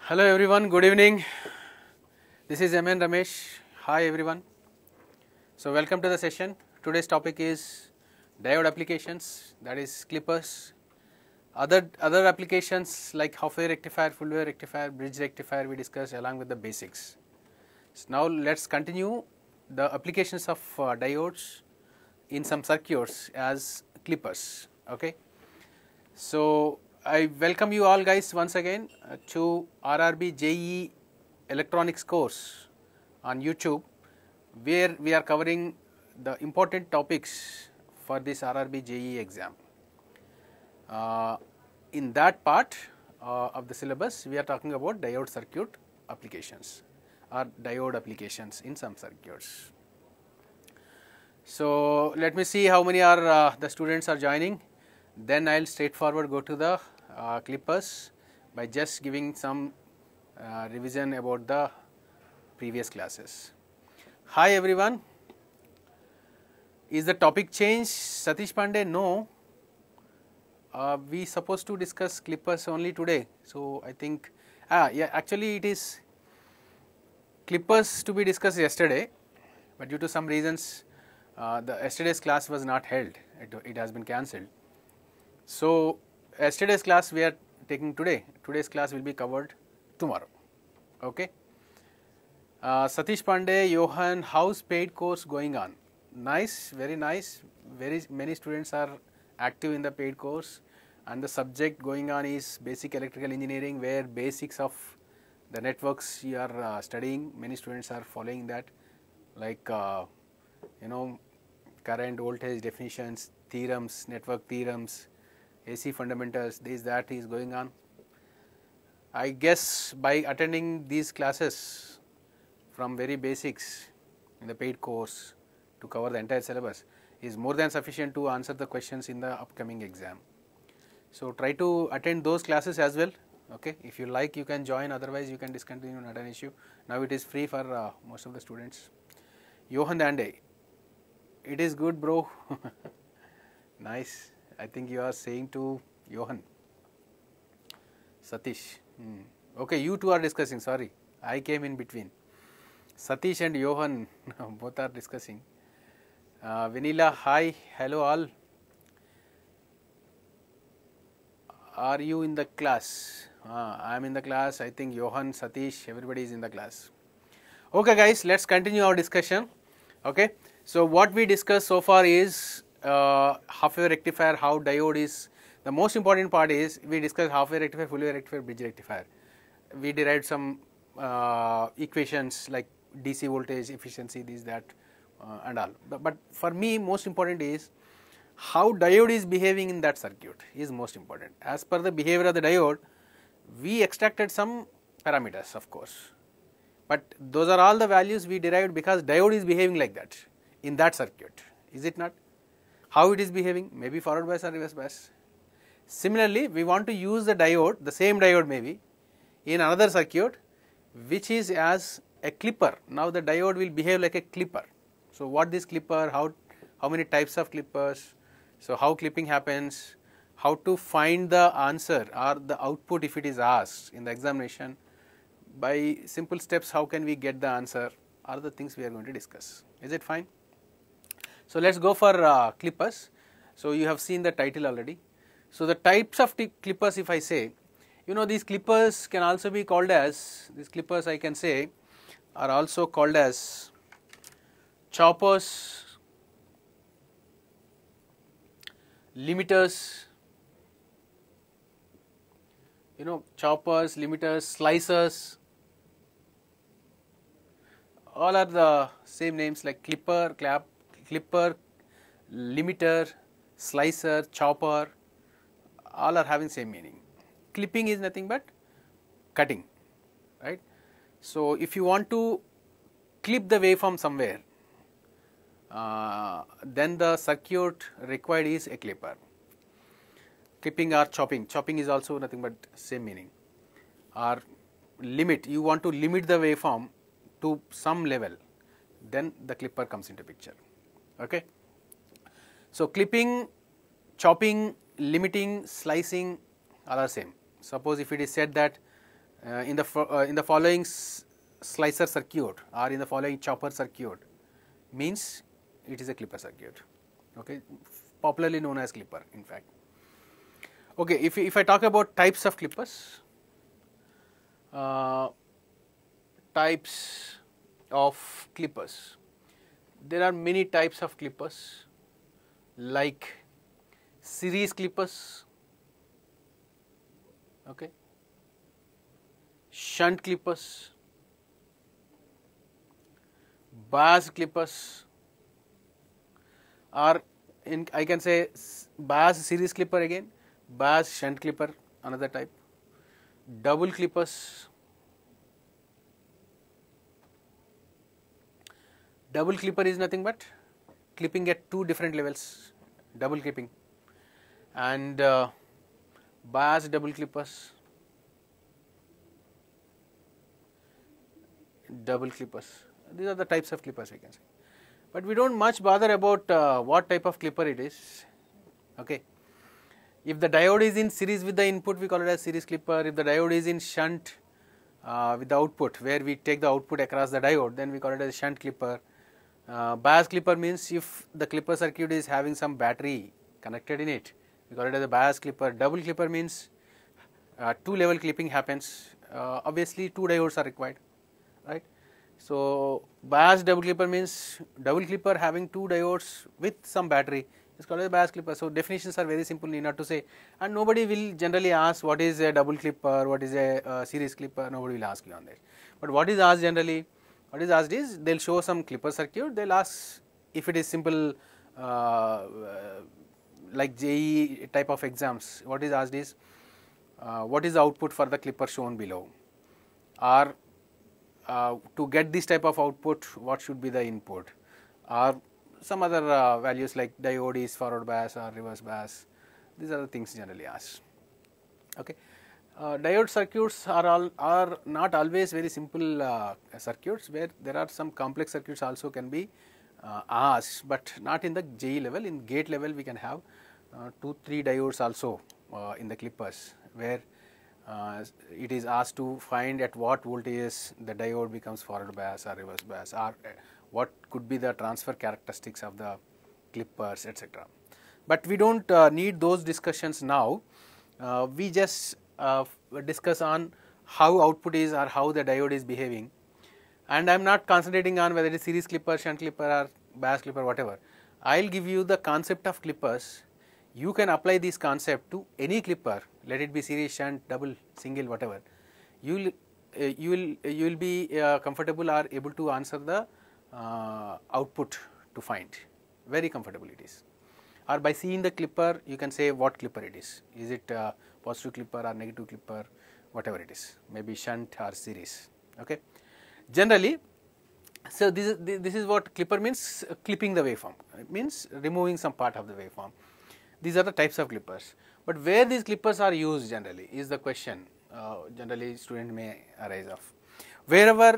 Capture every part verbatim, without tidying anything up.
Hello everyone, good evening. This is M N Ramesh. Hi everyone. So welcome to the session. Today's topic is diode applications, that is clippers. Other other applications like half wave rectifier, full wave rectifier, bridge rectifier we discussed along with the basics. So now let's continue the applications of uh, diodes in some circuits as clippers. Okay. So I welcome you all guys once again uh, to R R B J E E electronics course on YouTube, where we are covering the important topics for this R R B J E E exam. Uh, in that part uh, of the syllabus, we are talking about diode circuit applications or diode applications in some circuits. So let me see how many are uh, the students are joining. Then I will straightforward go to the uh, clippers by just giving some uh, revision about the previous classes. Hi everyone. Is the topic changed? Satish Pandey? No. Uh, we supposed to discuss clippers only today. So I think, ah, yeah, actually it is clippers to be discussed yesterday, but due to some reasons, uh, the yesterday's class was not held. It, it has been cancelled. So yesterday's class we are taking today. Today's class will be covered tomorrow. Okay. Uh, Satish Pandey, Johan, how's paid course going on? Nice, very nice. Very many students are active in the paid course, and the subject going on is basic electrical engineering, where basics of the networks you are uh, studying. Many students are following that, like uh, you know, current, voltage definitions, theorems, network theorems, A C fundamentals, this that is going on. I guess by attending these classes from very basics in the paid course to cover the entire syllabus is more than sufficient to answer the questions in the upcoming exam. So try to attend those classes as well. Okay, if you like you can join, otherwise you can discontinue, not an issue. Now it is free for uh, most of the students. Johan Dande, it is good bro. Nice. I think you are saying to Johan. Satish. Hmm. Okay, you two are discussing, sorry. I came in between. Satish and Johan both are discussing. Uh, Vanilla, hi, hello all. Are you in the class? Uh, I am in the class. I think Johan, Satish, everybody is in the class. Okay guys, let's continue our discussion. Okay, so what we discussed so far is Uh, half wave rectifier, how diode is. The most important part is we discussed half wave rectifier, full wave rectifier, bridge rectifier. We derived some uh, equations like D C voltage, efficiency, this, that uh, and all. But, but for me most important is how diode is behaving in that circuit is most important. As per the behavior of the diode, we extracted some parameters of course, but those are all the values we derived because diode is behaving like that in that circuit, is it not? How it is behaving, maybe forward bias or reverse bias. Similarly, we want to use the diode, the same diode maybe, in another circuit which is as a clipper. Now the diode will behave like a clipper. So what this clipper, how, how many types of clippers, so how clipping happens, how to find the answer or the output if it is asked in the examination, by simple steps how can we get the answer, are the things we are going to discuss. Is it fine? So let's go for uh, clippers. So you have seen the title already. So the types of clippers, if I say, you know, these clippers can also be called as, these clippers I can say are also called as choppers, limiters, you know, choppers, limiters, slicers, all are the same names like clipper, clap, clipper, limiter, slicer, chopper, all are having same meaning. Clipping is nothing but cutting, right? So if you want to clip the waveform somewhere, uh, then the circuit required is a clipper. Clipping or chopping, chopping is also nothing but same meaning. Or limit, you want to limit the waveform to some level, then the clipper comes into picture. Okay. So clipping, chopping, limiting, slicing all are same. Suppose if it is said that uh, in the fo uh, in the following s slicer circuit or in the following chopper circuit means it is a clipper circuit, okay, popularly known as clipper in fact. Okay, if, if I talk about types of clippers, uh, types of clippers, there are many types of clippers like series clippers, okay, shunt clippers, bias clippers, or in I can say bias series clipper again, bias shunt clipper another type, double clippers. Double clipper is nothing but clipping at two different levels, double clipping, and uh, bias double clippers, double clippers. These are the types of clippers we can say. But we don't much bother about uh, what type of clipper it is. Okay. If the diode is in series with the input, we call it as series clipper. If the diode is in shunt uh, with the output, where we take the output across the diode, then we call it as shunt clipper. Uh, bias clipper means if the clipper circuit is having some battery connected in it, we call it as a bias clipper. Double clipper means uh, two level clipping happens. Uh, obviously, two diodes are required, right? So, bias double clipper means double clipper having two diodes with some battery is called as a bias clipper. So, definitions are very simple, need not to say, and nobody will generally ask what is a double clipper, what is a uh, series clipper, nobody will ask you on that. But what is asked generally? What is asked is they will show some clipper circuit, they will ask if it is simple uh, uh, like J E E type of exams, what is asked is uh, what is the output for the clipper shown below, or uh, to get this type of output what should be the input, or some other uh, values like diode is forward bias or reverse bias. These are the things generally asked. Okay. Uh, diode circuits are all are not always very simple uh, circuits, where there are some complex circuits also can be uh, asked, but not in the J E E level. In gate level we can have uh, two three diodes also uh, in the clippers, where uh, it is asked to find at what voltage the diode becomes forward bias or reverse bias, or uh, what could be the transfer characteristics of the clippers, et cetera. But we don't uh, need those discussions now. Uh, we just uh, discuss on how output is or how the diode is behaving, and I am not concentrating on whether it is series clipper, shunt clipper or bias clipper, whatever. I will give you the concept of clippers. You can apply this concept to any clipper, let it be series, shunt, double, single, whatever. You will uh, you will you will be uh, comfortable or able to answer the uh, output to find. Very comfortable it is. Or by seeing the clipper, you can say what clipper it is. Is it uh, positive clipper or negative clipper, whatever it is, maybe shunt or series. Okay. Generally, so this is this is what clipper means, uh, clipping the waveform. It means removing some part of the waveform. These are the types of clippers. But where these clippers are used generally is the question. Uh, generally, student may arise of wherever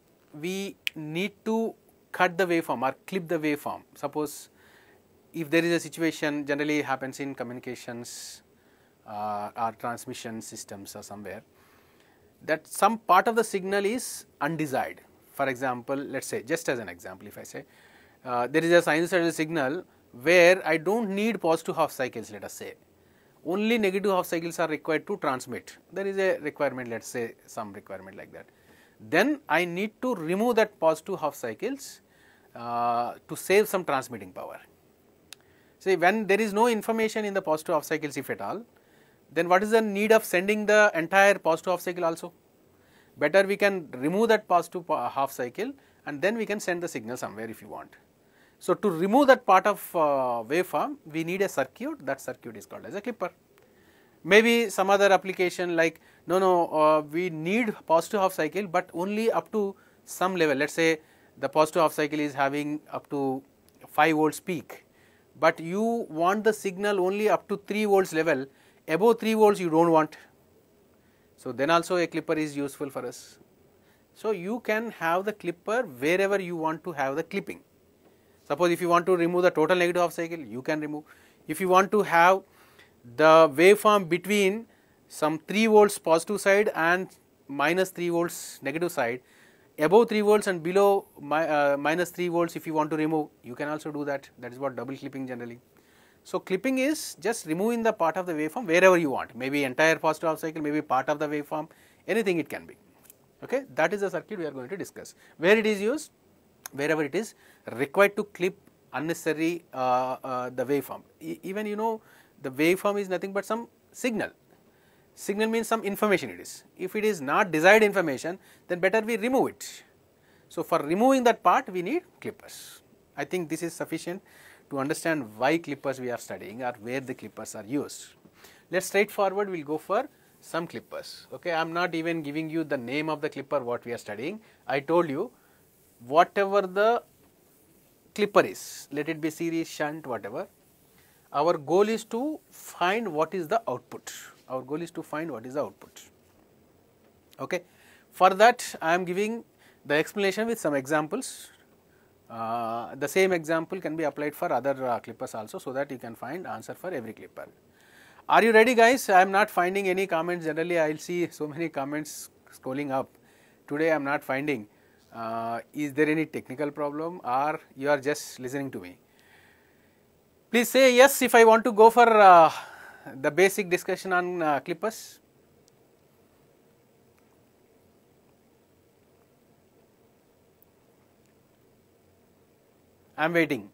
we need to cut the waveform or clip the waveform. Suppose if there is a situation, generally happens in communications uh, or transmission systems or somewhere, that some part of the signal is undesired. For example, let us say, just as an example, if I say uh, there is a sinusoidal signal where I do not need positive half cycles, let us say, only negative half cycles are required to transmit. There is a requirement, let us say some requirement like that. Then I need to remove that positive half cycles uh, to save some transmitting power. See, when there is no information in the positive half cycles, if at all, then what is the need of sending the entire positive half cycle also? Better we can remove that positive half cycle and then we can send the signal somewhere if you want. So, to remove that part of uh, waveform, we need a circuit. That circuit is called as a clipper. Maybe some other application like, no, no, uh, we need positive half cycle, but only up to some level. Let us say the positive half cycle is having up to five volts peak, but you want the signal only up to three volts level, above three volts you do not want. So, then also a clipper is useful for us. So, you can have the clipper wherever you want to have the clipping. Suppose if you want to remove the total negative half cycle, you can remove. If you want to have the waveform between some three volts positive side and minus three volts negative side, above three volts and below mi uh, minus three volts if you want to remove, you can also do that. That is what double clipping generally. So, clipping is just removing the part of the waveform wherever you want, maybe entire positive half cycle, maybe part of the waveform, anything it can be. Okay? That is the circuit we are going to discuss. Where it is used? Wherever it is required to clip unnecessary uh, uh, the waveform. E even you know the waveform is nothing but some signal. Signal means some information it is. If it is not desired information, then better we remove it. So, for removing that part we need clippers. I think this is sufficient to understand why clippers we are studying or where the clippers are used. Let us straightforward we will go for some clippers. Okay, I am not even giving you the name of the clipper what we are studying. I told you whatever the clipper is, let it be series, shunt, whatever, our goal is to find what is the output. Our goal is to find what is the output. Okay. For that I am giving the explanation with some examples. Uh, the same example can be applied for other uh, clippers also, so that you can find answer for every clipper. Are you ready guys? I am not finding any comments. Generally I will see so many comments scrolling up. Today I am not finding. Uh, is there any technical problem or you are just listening to me? Please say yes if I want to go for uh, the basic discussion on uh, clippers. I am waiting.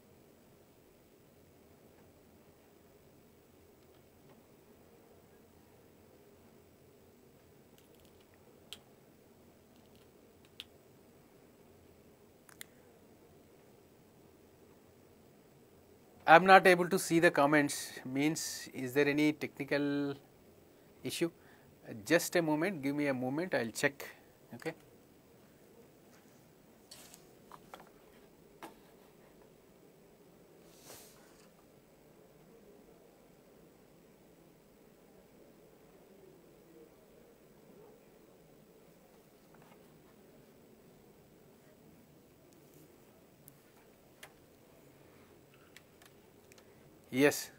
I am not able to see the comments, means is there any technical issue? Uh, just a moment, give me a moment, I will check. Okay. Yes,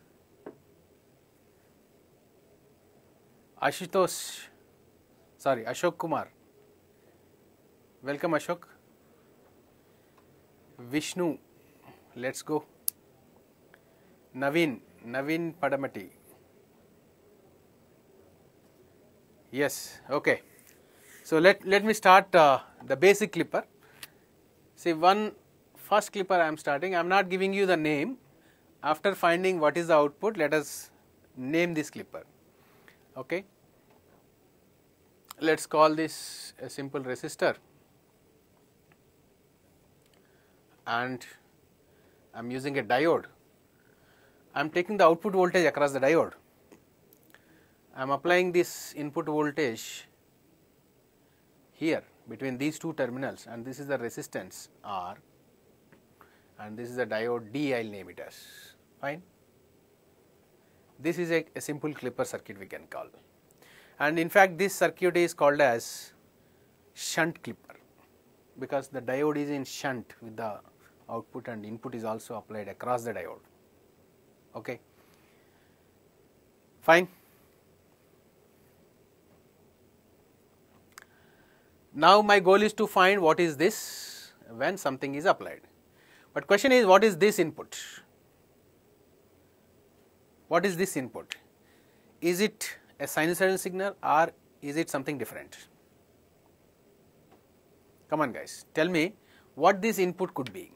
Ashutosh, sorry, Ashok Kumar. Welcome Ashok. Vishnu, let us go. Naveen, Naveen Padamati. Yes, okay. So, let, let me start uh, the basic clipper. See, one first clipper I am starting, I am not giving you the name. After finding what is the output, let us name this clipper. Okay. Let us call this a simple resistor, and I am using a diode. I am taking the output voltage across the diode. I am applying this input voltage here between these two terminals, and this is the resistance R, and this is the diode D, I will name it as. Fine. This is a, a simple clipper circuit we can call, and in fact this circuit is called as shunt clipper, because the diode is in shunt with the output and input is also applied across the diode. Okay. Fine. Now my goal is to find what is this when something is applied, but question is what is this input? What is this input? Is it a sinusoidal signal or is it something different? Come on guys, tell me what this input could be.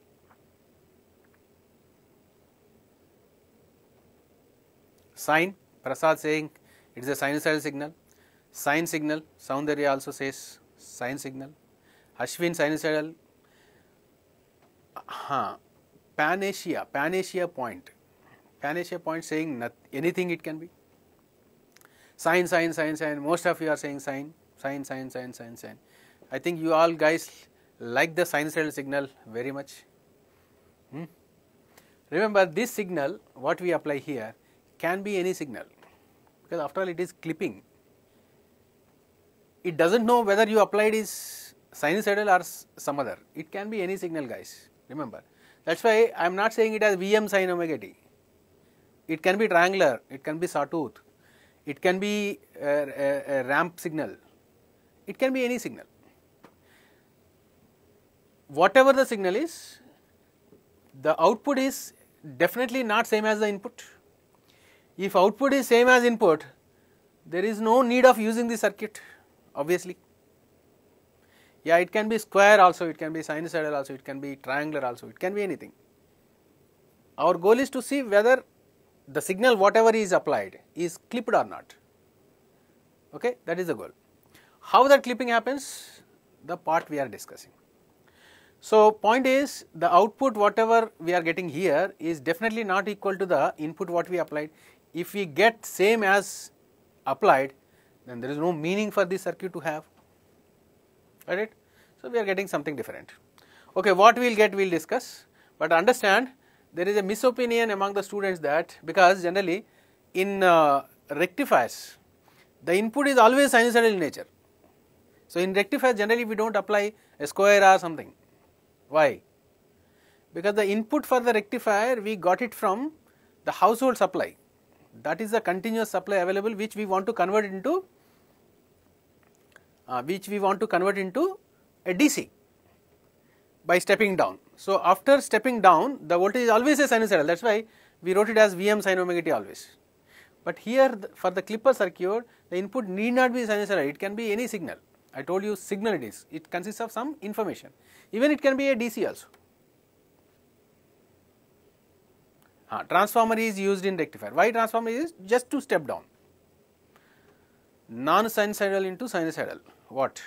Sine, Prasad saying it is a sinusoidal signal. Sine signal, Soundarya also says sine signal. Ashwin sinusoidal. Huh. Pan-Asia, Pan-Asia point. Pan-Asia point saying not, anything it can be. Sine, sine, sine, sine. Most of you are saying sine, sine, sine, sine, sine, sine. I think you all guys like the sinusoidal signal very much. Hmm? Remember this signal, what we apply here can be any signal, because after all it is clipping. It does not know whether you applied is sinusoidal or some other. It can be any signal guys, remember. That is why I am not saying it as V M sin omega t. It can be triangular, it can be sawtooth, it can be a, a, a ramp signal, it can be any signal. Whatever the signal is, the output is definitely not same as the input. If output is same as input, there is no need of using the circuit, obviously. Yeah, it can be square also, it can be sinusoidal also, it can be triangular also, it can be anything. Our goal is to see whether the signal whatever is applied is clipped or not. Okay, that is the goal. How that clipping happens, the part we are discussing. So, point is the output whatever we are getting here is definitely not equal to the input what we applied. If we get same as applied, then there is no meaning for this circuit to have. Got it? So, we are getting something different. Okay, what we will get we will discuss, but understand there is a misopinion among the students that because generally in uh, rectifiers the input is always sinusoidal in nature. So, in rectifier generally we do not apply a square or something. Why? Because the input for the rectifier we got it from the household supply, that is the continuous supply available which we want to convert into uh, which we want to convert into a D C by stepping down. So, after stepping down the voltage is always a sinusoidal, that is why we wrote it as V M sin omega t always. But here the, for the clipper circuit the input need not be sinusoidal, it can be any signal. I told you signal it is, it consists of some information, even it can be a D C also. Uh, transformer is used in rectifier. Why transformer is? Just to step down. Non-sinusoidal into sinusoidal. What?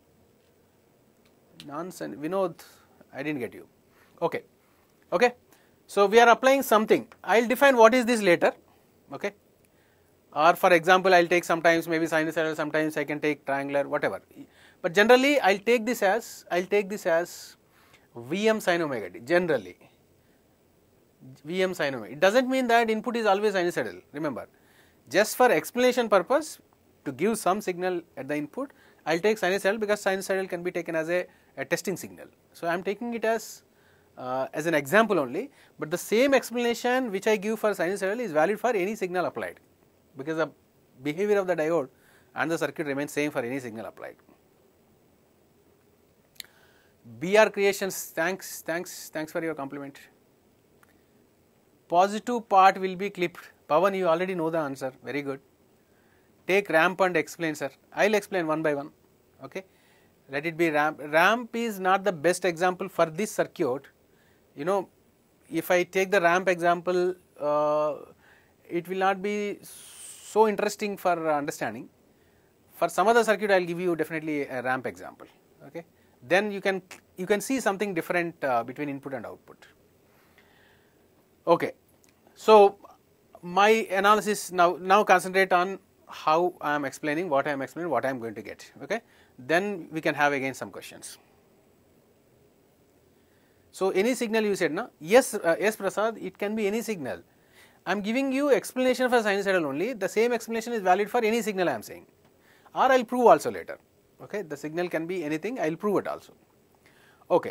Non-sin. Vinod, I didn't get you. Okay. Okay. So, we are applying something. I will define what is this later. Okay. Or for example, I will take sometimes maybe sinusoidal, sometimes I can take triangular, whatever. But generally, I will take this as I will take this as V M sin omega t. Generally. V M sin omega. It does not mean that input is always sinusoidal, remember. Just for explanation purpose, to give some signal at the input, I will take sinusoidal because sinusoidal can be taken as a, a testing signal. So, I am taking it as, uh, as an example only, but the same explanation which I give for sinusoidal is valid for any signal applied, because the behavior of the diode and the circuit remains same for any signal applied. B R Creations, thanks, thanks, thanks for your compliment. Positive part will be clipped. Pavan, you already know the answer, very good. Take ramp and explain, sir. I will explain one by one, okay. Let it be ramp. Ramp is not the best example for this circuit. You know, if I take the ramp example, uh, it will not be so interesting for understanding. For some other circuit, I will give you definitely a ramp example, okay. Then you can, you can see something different uh, between input and output. Okay. So, my analysis now, now concentrate on how I am explaining, what I am explaining, what I am going to get, okay. Then we can have again some questions. So, any signal you said, na? Yes, uh, yes Prasad, it can be any signal. I am giving you explanation for sinusoidal only, the same explanation is valid for any signal I am saying, or I will prove also later, okay. The signal can be anything, I will prove it also, okay.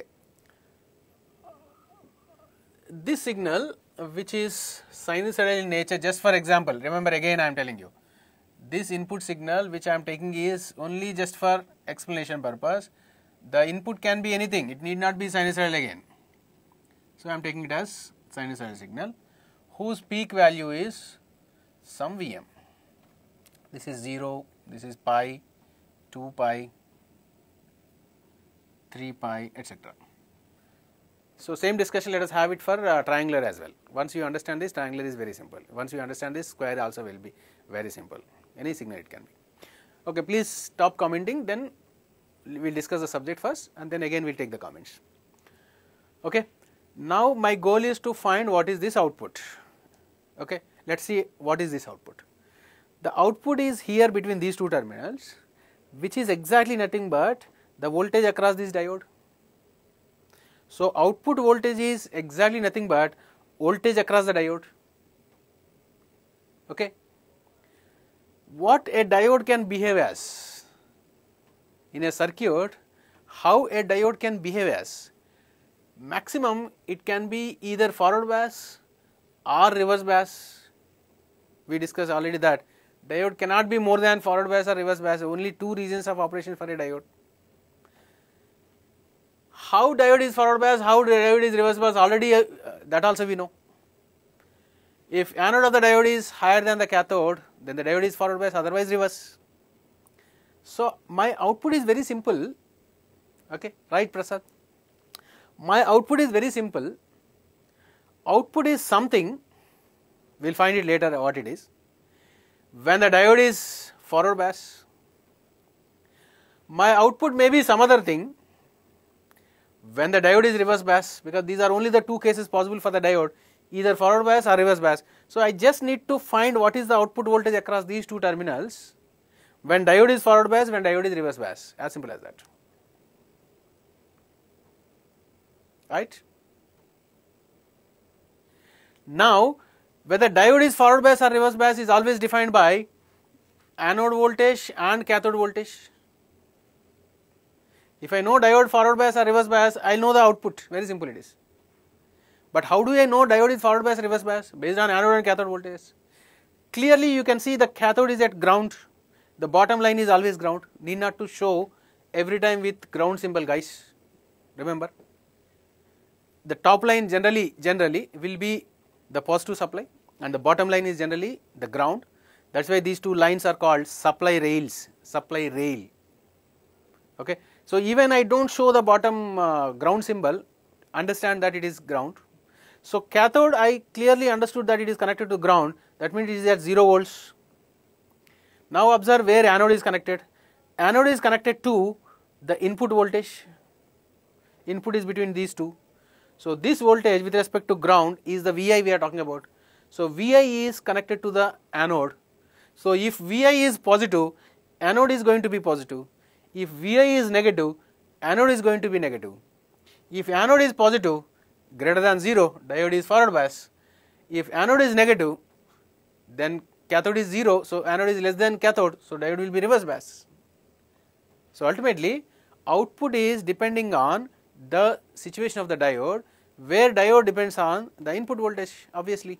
This signal which is sinusoidal in nature, just for example, remember again I am telling you, this input signal which I am taking is only just for explanation purpose. The input can be anything, it need not be sinusoidal again. So, I am taking it as sinusoidal signal whose peak value is some V M. This is zero, this is pi, two pi, three pi, et cetera. So, same discussion let us have it for uh, triangular as well. Once you understand this, triangular is very simple. Once you understand this, square also will be very simple. Any signal it can be. Okay, please stop commenting, then we will discuss the subject first and then again we will take the comments. Okay. Now, my goal is to find what is this output. Okay. Let us see what is this output. The output is here between these two terminals, which is exactly nothing but the voltage across this diode. So, output voltage is exactly nothing but voltage across the diode. Okay. What a diode can behave as in a circuit, how a diode can behave as, maximum it can be either forward bias or reverse bias. We discussed already that Diode cannot be more than forward bias or reverse bias. Only two reasons of operation for a diode. How diode is forward bias, how diode is reverse bias, already uh, that also we know. If anode of the diode is higher than the cathode, then the diode is forward bias, otherwise reverse. So my output is very simple, okay, right Prasad? My output is very simple. Output is something, we will find it later what it is. When the diode is forward bias, my output may be some other thing when the diode is reverse bias, because these are only the two cases possible for the diode, either forward bias or reverse bias. So I just need to find what is the output voltage across these two terminals when diode is forward bias, when diode is reverse bias, as simple as that, right. Now whether diode is forward bias or reverse bias is always defined by anode voltage and cathode voltage. If I know diode forward bias or reverse bias, I will know the output, very simple it is. But how do I know diode is forward bias or reverse bias? Based on anode and cathode voltage. Clearly you can see the cathode is at ground, the bottom line is always ground, need not to show every time with ground symbol guys, remember. The top line generally, generally will be the positive supply and the bottom line is generally the ground. That is why these two lines are called supply rails, supply rail, okay. So even I do not show the bottom uh, ground symbol, understand that it is ground. So cathode I clearly understood that it is connected to ground, that means it is at zero volts. Now observe where anode is connected. Anode is connected to the input voltage, input is between these two. So this voltage with respect to ground is the V I we are talking about. So V I is connected to the anode. So if V I is positive, anode is going to be positive. If V I is negative, anode is going to be negative. If anode is positive, greater than zero, diode is forward bias. If anode is negative, then cathode is zero, so anode is less than cathode, so diode will be reverse bias. So ultimately, output is depending on the situation of the diode, where diode depends on the input voltage, obviously,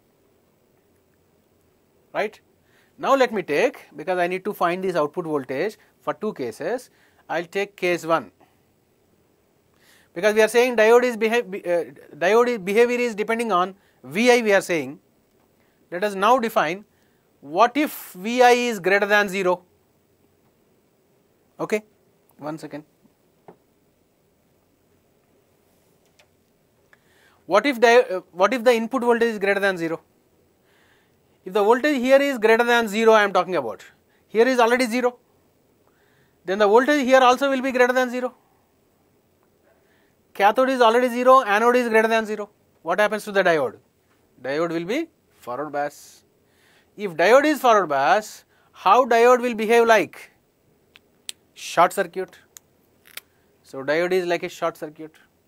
right. Now let me take, because I need to find this output voltage for two cases, I will take case one, because we are saying diode is behave, uh, diode is behavior is depending on V I we are saying. Let us now define what if V I is greater than zero, okay, one second. What if, uh, what if the input voltage is greater than zero? If the voltage here is greater than zero, I am talking about, here is already zero, then the voltage here also will be greater than zero. Cathode is already zero, anode is greater than zero. What happens to the diode? Diode will be forward bias. If diode is forward bias, how diode will behave like? Short circuit. So diode is like a short circuit.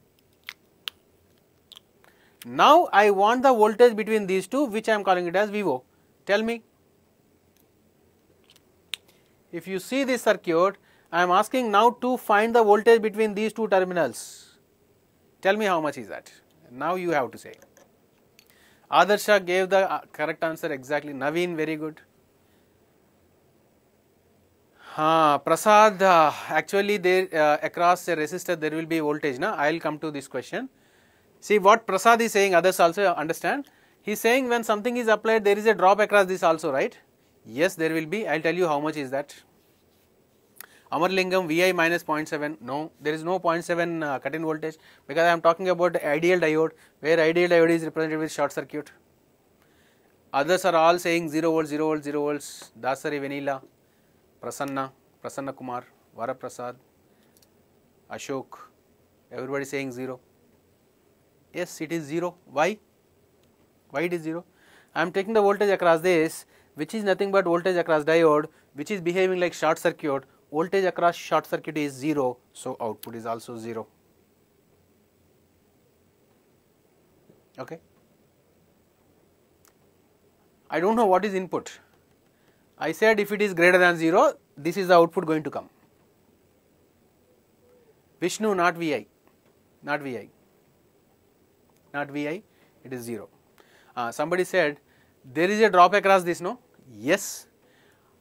Now I want the voltage between these two, which I am calling it as V O. Tell me. If you see this circuit, I am asking now to find the voltage between these two terminals. Tell me how much is that. Now you have to say. Adarsha gave the correct answer exactly. Naveen, very good. Uh, Prasad, uh, actually there uh, across a resistor there will be voltage. Na? I will come to this question. See what Prasad is saying, others also understand. He is saying when something is applied, there is a drop across this also, right? Yes, there will be. I will tell you how much is that. Amarlingam V I minus zero point seven. No, there is no zero point seven uh, cut-in voltage, because I am talking about the ideal diode, where ideal diode is represented with short circuit. Others are all saying zero volts, zero volts, zero volts. Dasari Vanilla, Prasanna, Prasanna Kumar, Varaprasad, Ashok. Everybody saying zero. Yes, it is zero. Why? Why it is zero? I am taking the voltage across this, which is nothing but voltage across diode, which is behaving like short circuit. Voltage across short circuit is zero, so output is also zero. Okay. I do not know what is input. I said if it is greater than zero, this is the output going to come. Vishnu, not V I, not V I, not V I, it is zero. Uh, somebody said there is a drop across this, no? Yes,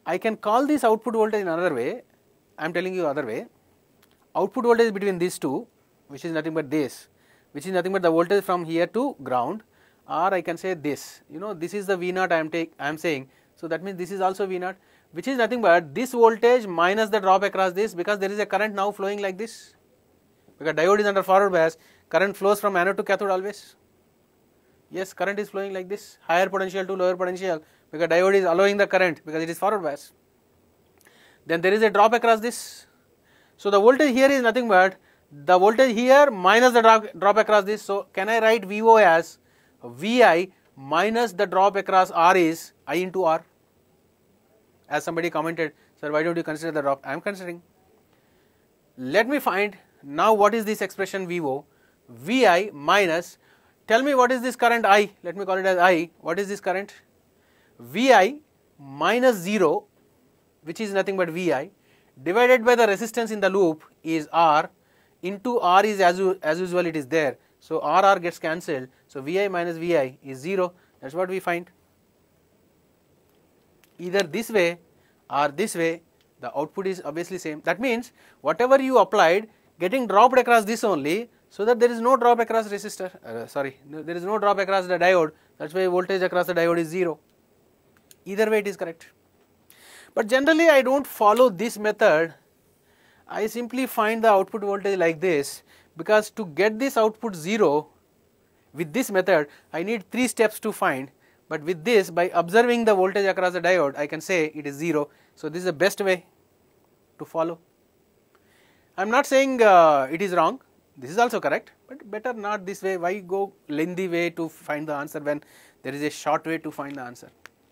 I can call this output voltage in another way. I am telling you other way. Output voltage between these two, which is nothing but this, which is nothing but the voltage from here to ground, or I can say this. You know, this is the V naught I am take I am saying. So that means this is also V naught, which is nothing but this voltage minus the drop across this, because there is a current now flowing like this. Because diode is under forward bias, current flows from anode to cathode always. Yes, current is flowing like this, higher potential to lower potential, because diode is allowing the current because it is forward bias. Then there is a drop across this. So the voltage here is nothing but the voltage here minus the drop, drop across this. So can I write V O as V I minus the drop across R is I into R? As somebody commented, sir, why don't you consider the drop? I am considering. Let me find now what is this expression V O? V I minus, tell me what is this current I, let me call it as I, what is this current? V I minus zero, which is nothing but V I, divided by the resistance in the loop is R, into R is as, as usual it is there. So R R gets cancelled, so V I minus V I is zero, that is what we find. Either this way or this way, the output is obviously same. That means whatever you applied getting dropped across this only, so that there is no drop across resistor, uh, sorry, no, there is no drop across the diode, that is why voltage across the diode is zero. Either way it is correct. But generally I do not follow this method, I simply find the output voltage like this, because to get this output zero with this method I need three steps to find, but with this, by observing the voltage across the diode, I can say it is zero. So this is the best way to follow. I am not saying uh, it is wrong, this is also correct, but better not this way. Why go lengthy way to find the answer when there is a short way to find the answer?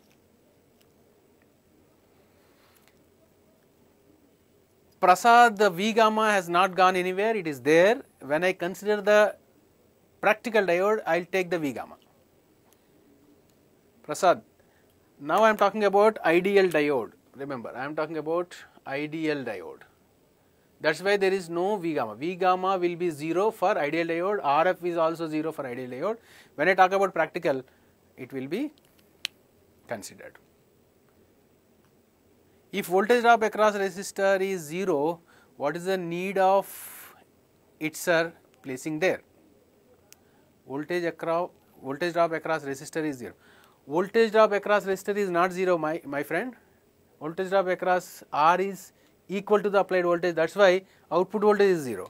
Prasad, the V gamma has not gone anywhere, it is there. When I consider the practical diode, I will take the V gamma. Prasad, now I am talking about ideal diode. Remember, I am talking about ideal diode. That is why there is no V gamma. V gamma will be zero for ideal diode, R F is also zero for ideal diode. When I talk about practical, it will be considered. If voltage drop across resistor is zero, what is the need of Itzer placing there? Voltage across voltage drop across resistor is zero. Voltage drop across resistor is not zero, my, my friend. Voltage drop across R is equal to the applied voltage, that is why output voltage is zero.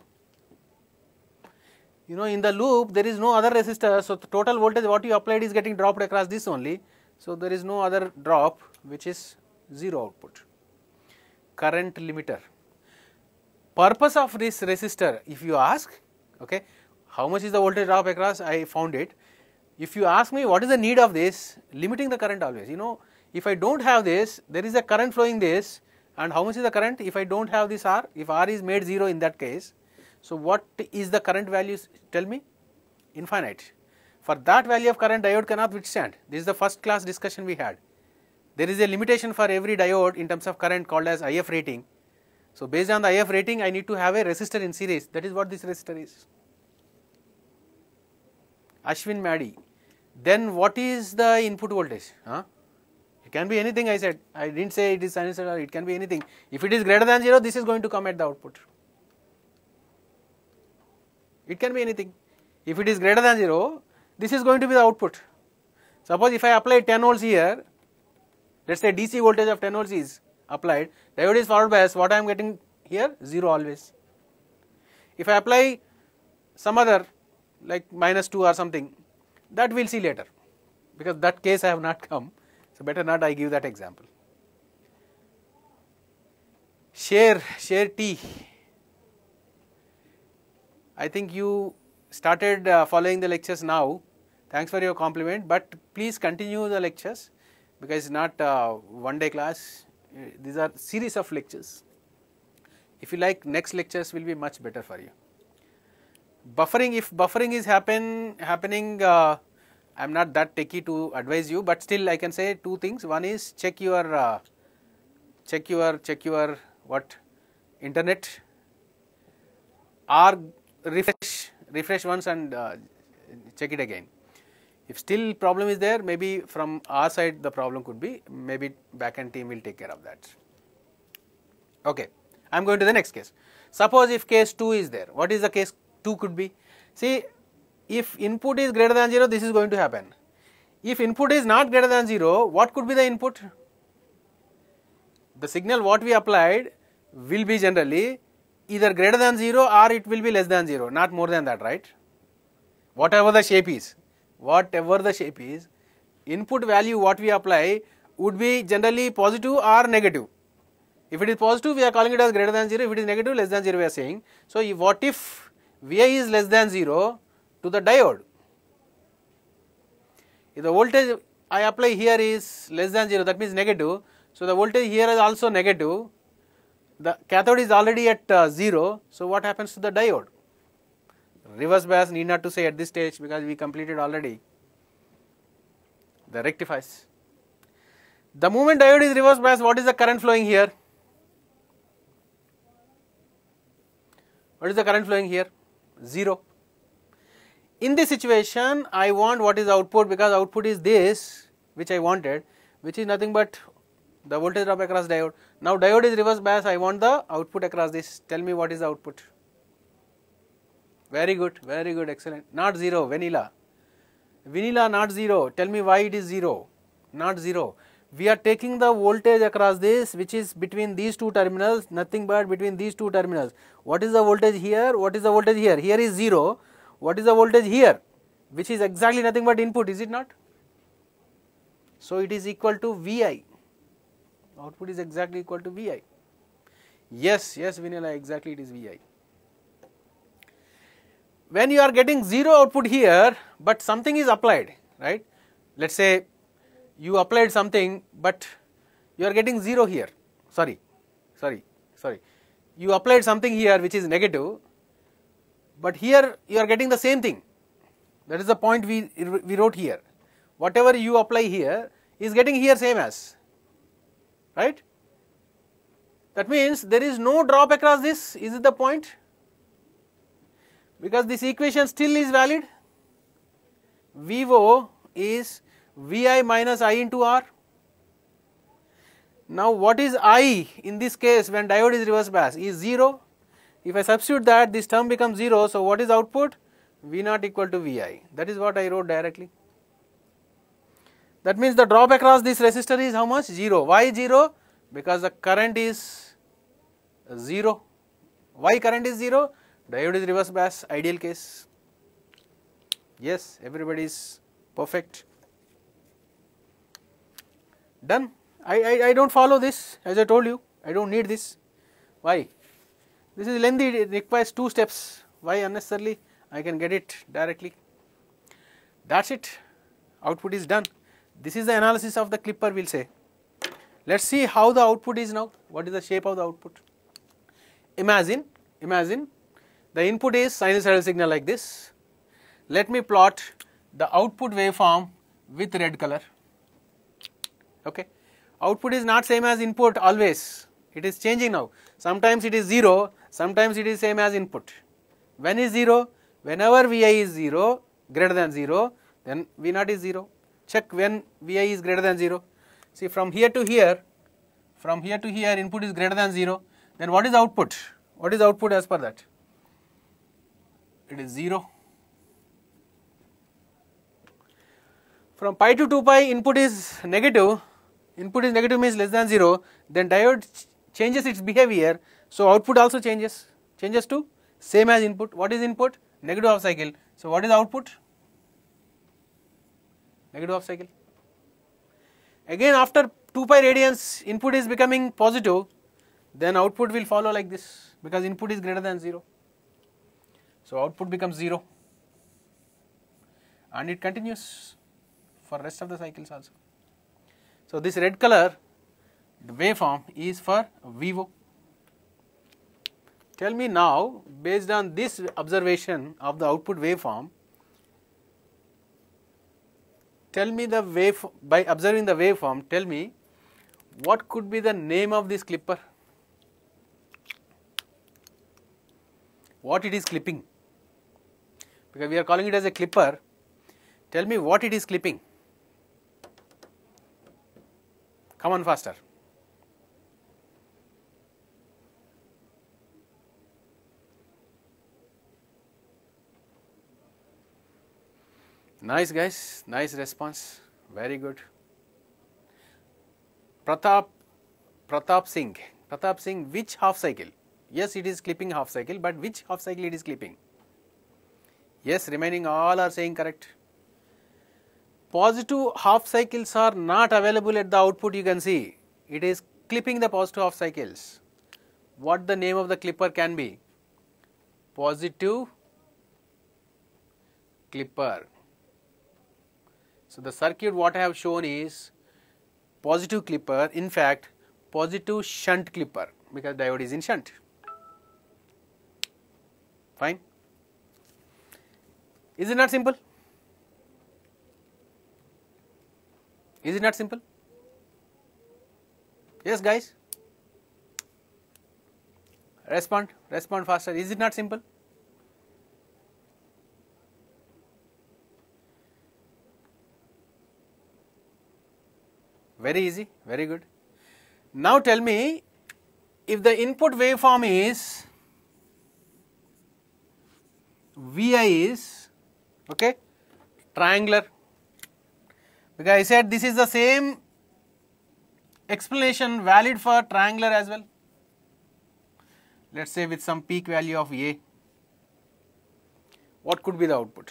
You know, in the loop there is no other resistor, so the total voltage what you applied is getting dropped across this only. So there is no other drop, which is zero output. Current limiter. Purpose of this resistor, if you ask, okay, how much is the voltage drop across, I found it. If you ask me what is the need of this, limiting the current always. You know, if I do not have this, there is a current flowing this, and how much is the current if I do not have this R? If R is made zero in that case, so what is the current value, tell me? Infinite. For that value of current, diode cannot withstand. This is the first class discussion we had. There is a limitation for every diode in terms of current called as I F rating. So based on the I F rating, I need to have a resistor in series. That is what this resistor is. Ashwin Maddy. Then what is the input voltage? Huh? It can be anything, I said. I did not say it is sinusoidal, it can be anything. If it is greater than zero, this is going to come at the output. It can be anything. If it is greater than zero, this is going to be the output. Suppose if I apply ten volts here, let us say D C voltage of ten volts is applied, diode is forward bias, what I am getting here? Zero always. If I apply some other like minus two or something, that we will see later, because that case I have not come, so better not I give that example. Share, share T. I think you started uh, following the lectures now. Thanks for your compliment, but please continue the lectures, because it is not uh, one day class, these are series of lectures. If you like, next lectures will be much better for you. Buffering, if buffering is happen happening, uh, I am not that techie to advise you, but still I can say two things. One is check your, uh, check your, check your what, internet, or refresh, refresh once and uh, check it again. If still problem is there, maybe from our side the problem could be, maybe backend team will take care of that. Okay, I am going to the next case. Suppose if case two is there, what is the case two could be? See, if input is greater than zero, this is going to happen. If input is not greater than zero, what could be the input? The signal what we applied will be generally either greater than zero or it will be less than zero, not more than that, right? Whatever the shape is, whatever the shape is, input value what we apply would be generally positive or negative. If it is positive, we are calling it as greater than zero. If it is negative, less than zero, we are saying. So, if, what if V I is less than zero to the diode? If the voltage I apply here is less than zero, that means negative. So, the voltage here is also negative. The cathode is already at uh, zero. So, what happens to the diode? Reverse bias need not to say at this stage because we completed already. The rectifies. The moment diode is reverse bias, what is the current flowing here? What is the current flowing here? Zero. In this situation, I want what is output, because output is this which I wanted, which is nothing but the voltage drop across diode. Now, diode is reverse bias, I want the output across this. Tell me what is the output. Very good, very good, excellent. Not zero, vanilla. Vanilla not zero. Tell me why it is zero. Not zero. We are taking the voltage across this, which is between these two terminals, nothing but between these two terminals. What is the voltage here? What is the voltage here? Here is zero. What is the voltage here? Which is exactly nothing but input, is it not? So, it is equal to V I. Output is exactly equal to V I. Yes, yes, vanilla, exactly it is V I. When you are getting zero output here, but something is applied, right? Let us say you applied something, but you are getting zero here. Sorry, sorry, sorry. You applied something here which is negative, but here you are getting the same thing. That is the point we, we wrote here. Whatever you apply here is getting here same as, right? That means there is no drop across this, is it the point? Because this equation still is valid. V O is V I minus I into R. Now, what is I in this case when diode is reverse bias? Is zero. If I substitute that, this term becomes zero. So, what is output? V naught equal to V I. That is what I wrote directly. That means the drop across this resistor is how much? Zero. Why zero? Because the current is zero. Why current is zero? Diode is reverse bias, ideal case. Yes, everybody is perfect. Done. I, I, I don't follow this, as I told you, I don't need this. Why? This is lengthy, it requires two steps. Why unnecessarily? I can get it directly. That's it. Output is done. This is the analysis of the clipper, we will say. Let us see how the output is now. What is the shape of the output? Imagine, imagine the input is sinusoidal signal like this. Let me plot the output waveform with red color. Okay. Output is not same as input always. It is changing now. Sometimes it is zero, sometimes it is same as input. When is zero? Whenever V I is zero, greater than zero, then V naught is zero. Check when V I is greater than zero. See, from here to here, from here to here input is greater than zero, then what is output? What is output as per that? It is zero. From pi to two pi input is negative, input is negative means less than zero, then diode ch changes its behavior, so output also changes, changes to same as input. What is input? Negative half cycle. So, what is output? Negative half cycle. Again after two pi radians input is becoming positive, then output will follow like this because input is greater than zero. So, output becomes zero and it continues for rest of the cycles also. So, this red color, the waveform is for V O. Tell me now, based on this observation of the output waveform, tell me the wave, by observing the waveform, tell me what could be the name of this clipper, what it is clipping, because we are calling it as a clipper. Tell me what it is clipping. Come on faster. Nice guys, nice response, very good. Pratap, Pratap Singh, Pratap Singh, which half cycle? Yes, it is clipping half cycle, but which half cycle it is clipping? Yes, remaining all are saying correct. Positive half cycles are not available at the output, you can see. It is clipping the positive half cycles. What the name of the clipper can be? Positive clipper. So, the circuit what I have shown is positive clipper, in fact positive shunt clipper, because diode is in shunt. Fine. Is it not simple? Is it not simple? Yes guys, respond, respond faster. Is it not simple? Very easy, very good. Now tell me, if the input waveform is V I is okay triangular, because I said this is the same explanation valid for triangular as well. Let us say with some peak value of A, what could be the output?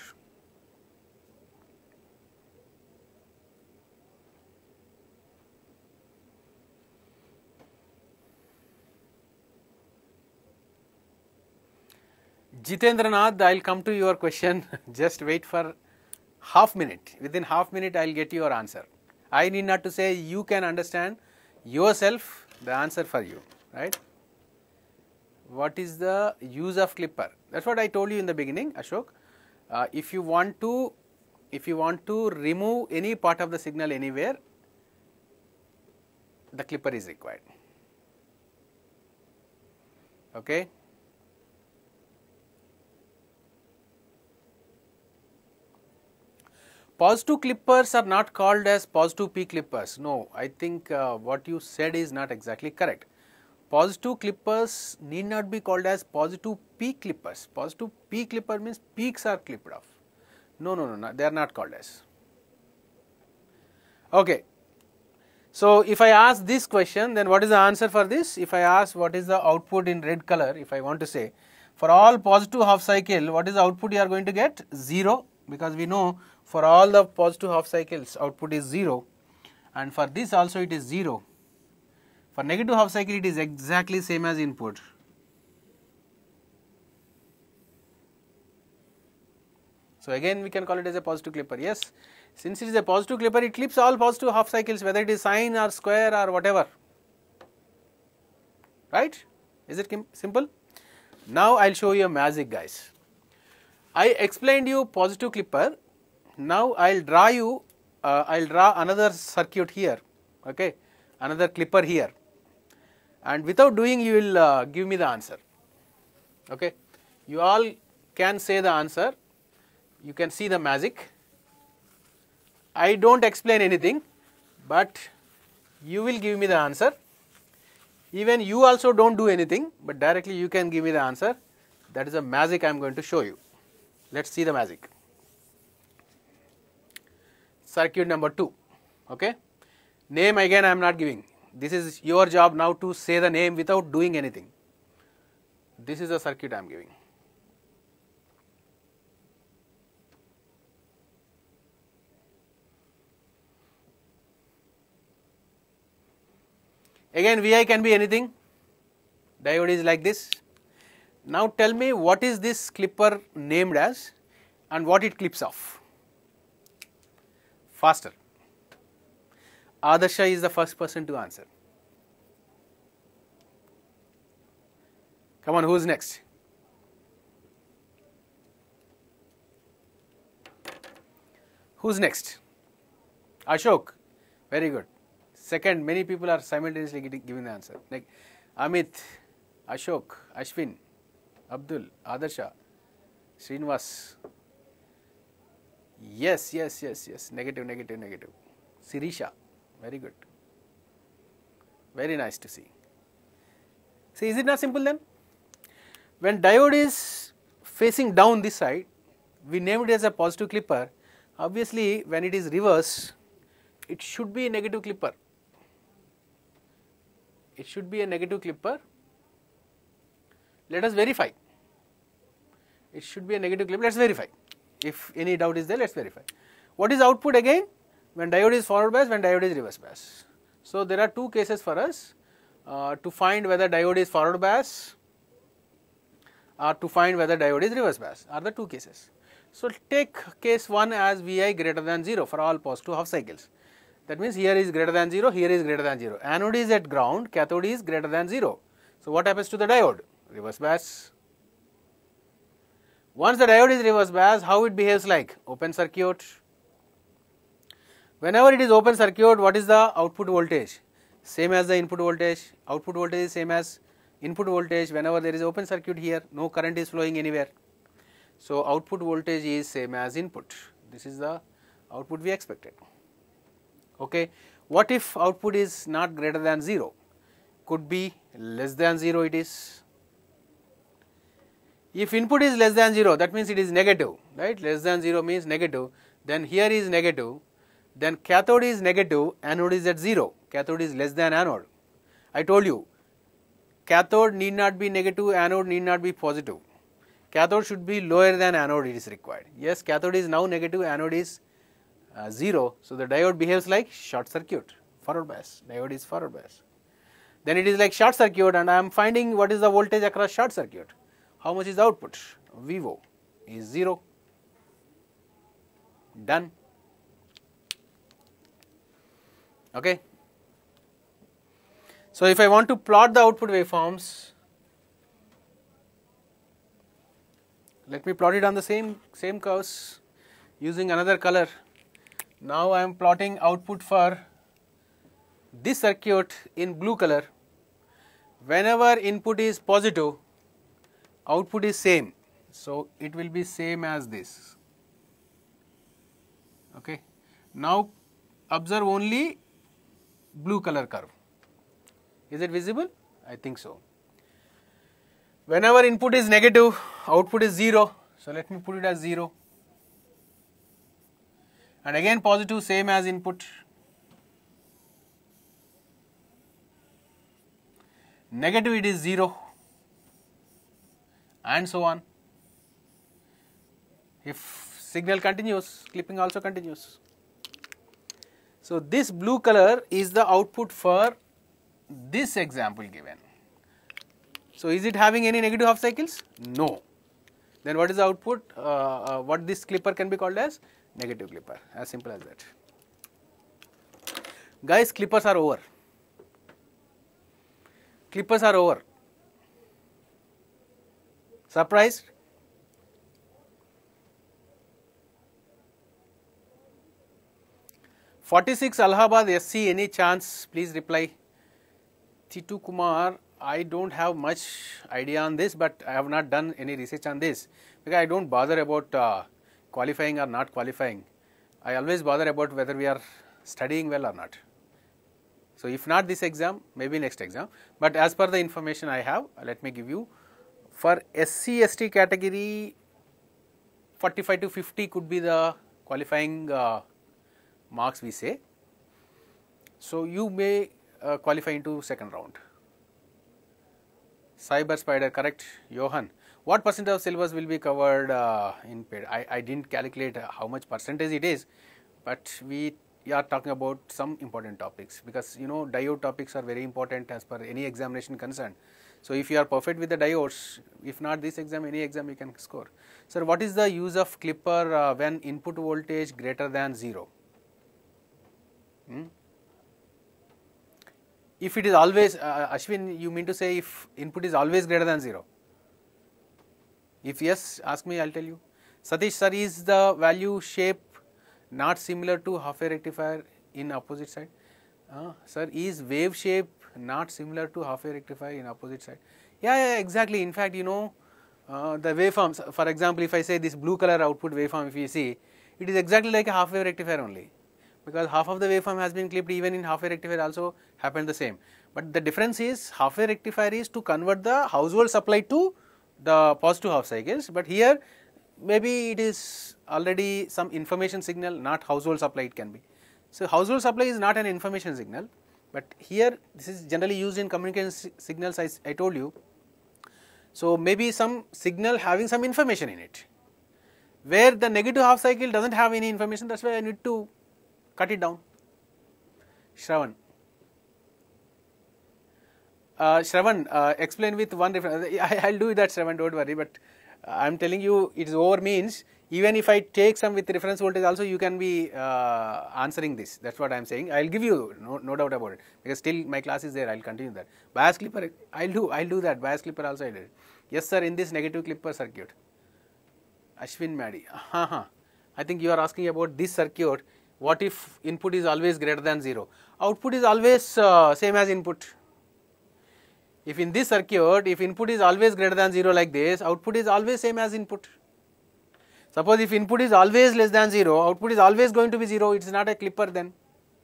Jitendranath, I will come to your question, just wait for half minute, within half minute I will get your answer. I need not to say, you can understand yourself the answer for you, right. What is the use of clipper? That is what I told you in the beginning, Ashok. Uh, if you want to, if you want to remove any part of the signal anywhere, the clipper is required, okay. Positive clippers are not called as positive P clippers. No, I think uh, what you said is not exactly correct. Positive clippers need not be called as positive P clippers. Positive P clipper means peaks are clipped off. No, no, no, no, they are not called as. Okay. So, if I ask this question, then what is the answer for this? If I ask what is the output in red color, if I want to say, for all positive half cycle, what is the output you are going to get? zero, because we know for all the positive half cycles output is zero, and for this also it is zero. For negative half cycle it is exactly same as input. So, again we can call it as a positive clipper. Yes, since it is a positive clipper, it clips all positive half cycles, whether it is sine or square or whatever, right. Is it simple? Now, I will show you a magic, guys. I explained you positive clipper. Now, I will draw you, uh, I will draw another circuit here, okay, another clipper here, and without doing you will uh, give me the answer, okay. You all can say the answer, you can see the magic. I do not explain anything, but you will give me the answer. Even you also do not do anything, but directly you can give me the answer. That is the magic I am going to show you. Let us see the magic. Circuit number two, okay. Name again I am not giving. This is your job now to say the name without doing anything. This is the circuit I am giving. Again V I can be anything, diode is like this. Now tell me what is this clipper named as and what it clips off. Faster. Adarsha is the first person to answer. Come on, who is next? Who is next? Ashok. Very good. Second, many people are simultaneously giving the answer. Like Amit, Ashok, Ashwin, Abdul, Adarsha, Srinivas. Yes, yes, yes, yes, negative, negative, negative. Sirisha, very good. Very nice to see. See, is it not simple then? When diode is facing down this side, we named it as a positive clipper. Obviously, when it is reverse, it should be a negative clipper. It should be a negative clipper. Let us verify. It should be a negative clipper. Let us verify. If any doubt is there, let us verify. What is output again? When diode is forward bias, when diode is reverse bias. So, there are two cases for us uh, to find whether diode is forward bias or to find whether diode is reverse bias are the two cases. So, take case one as Vi greater than zero for all positive half cycles. That means here is greater than zero, here is greater than zero. Anode is at ground, cathode is greater than zero. So, what happens to the diode? Reverse bias. Once the diode is reverse bias, how it behaves like? Open circuit. Whenever it is open circuit, what is the output voltage? Same as the input voltage. Output voltage is same as input voltage. Whenever there is open circuit here, no current is flowing anywhere. So, output voltage is same as input. This is the output we expected. Okay. What if output is not greater than zero? Could be less than zero it is. If input is less than zero, that means it is negative, right? Less than zero means negative. Then here is negative. Then cathode is negative, anode is at zero. Cathode is less than anode. I told you, cathode need not be negative, anode need not be positive. Cathode should be lower than anode, it is required. Yes, cathode is now negative, anode is uh, zero. So, the diode behaves like short circuit, forward bias. Diode is forward bias. Then it is like short circuit, and I am finding what is the voltage across short circuit. How much is the output? V O is zero. Done. Okay. So, if I want to plot the output waveforms, let me plot it on the same, same curves using another color. Now, I am plotting output for this circuit in blue color. Whenever input is positive, output is same. So, it will be same as this. Okay. Now, observe only blue color curve. Is it visible? I think so. Whenever input is negative, output is zero. So, let me put it as zero. And again positive, same as input. Negative, it is zero, and so on. If signal continues, clipping also continues. So, this blue color is the output for this example given. So, is it having any negative half cycles? No. Then what is the output? Uh, uh, what this clipper can be called as? Negative clipper, as simple as that. Guys, clippers are over. Clippers are over. Surprised? forty-six Allahabad S C, any chance? Please reply. Titu Kumar, I don't have much idea on this, but I have not done any research on this because I don't bother about uh, qualifying or not qualifying. I always bother about whether we are studying well or not. So, if not this exam, maybe next exam, but as per the information I have, let me give you. For S C S T category, forty-five to fifty could be the qualifying uh, marks we say. So, you may uh, qualify into second round. Cyber Spider, correct. Johan, what percentage of syllabus will be covered uh, in paid? I, I did not calculate how much percentage it is, but we are talking about some important topics because you know diode topics are very important as per any examination concerned. So, if you are perfect with the diodes, if not this exam, any exam you can score. Sir, what is the use of clipper uh, when input voltage greater than zero? Hmm? If it is always, uh, Ashwin, you mean to say if input is always greater than zero? If yes, ask me, I will tell you. Satish sir, is the value shape not similar to half wave rectifier in opposite side? Uh, sir, is wave shape not similar to half wave rectifier in opposite side? Yeah, yeah, exactly. In fact, you know, uh, the waveforms, for example, if I say this blue color output waveform, if you see, it is exactly like a half wave rectifier only, because half of the waveform has been clipped. Even in half wave rectifier also happened the same, but the difference is half wave rectifier is to convert the household supply to the positive half cycles, but here maybe it is already some information signal, not household supply it can be. So, household supply is not an information signal, but here this is generally used in communication signals, I, I told you. So, maybe some signal having some information in it, where the negative half cycle does not have any information, that is why I need to cut it down. Shravan. Uh, Shravan, uh, explain with one reference. I will do that, Shravan, do not worry, but I am telling you it is over means even if I take some with reference voltage also you can be uh, answering this, that is what I am saying. I will give you, no, no doubt about it, because still my class is there, I will continue that. Bias clipper, I will do, I will do that, bias clipper also I did. Yes sir, in this negative clipper circuit. Ashwin Madi, uh -huh. I think you are asking about this circuit, what if input is always greater than zero? Output is always uh, same as input. If in this circuit, if input is always greater than zero like this, output is always same as input. Suppose if input is always less than zero, output is always going to be zero, it is not a clipper then.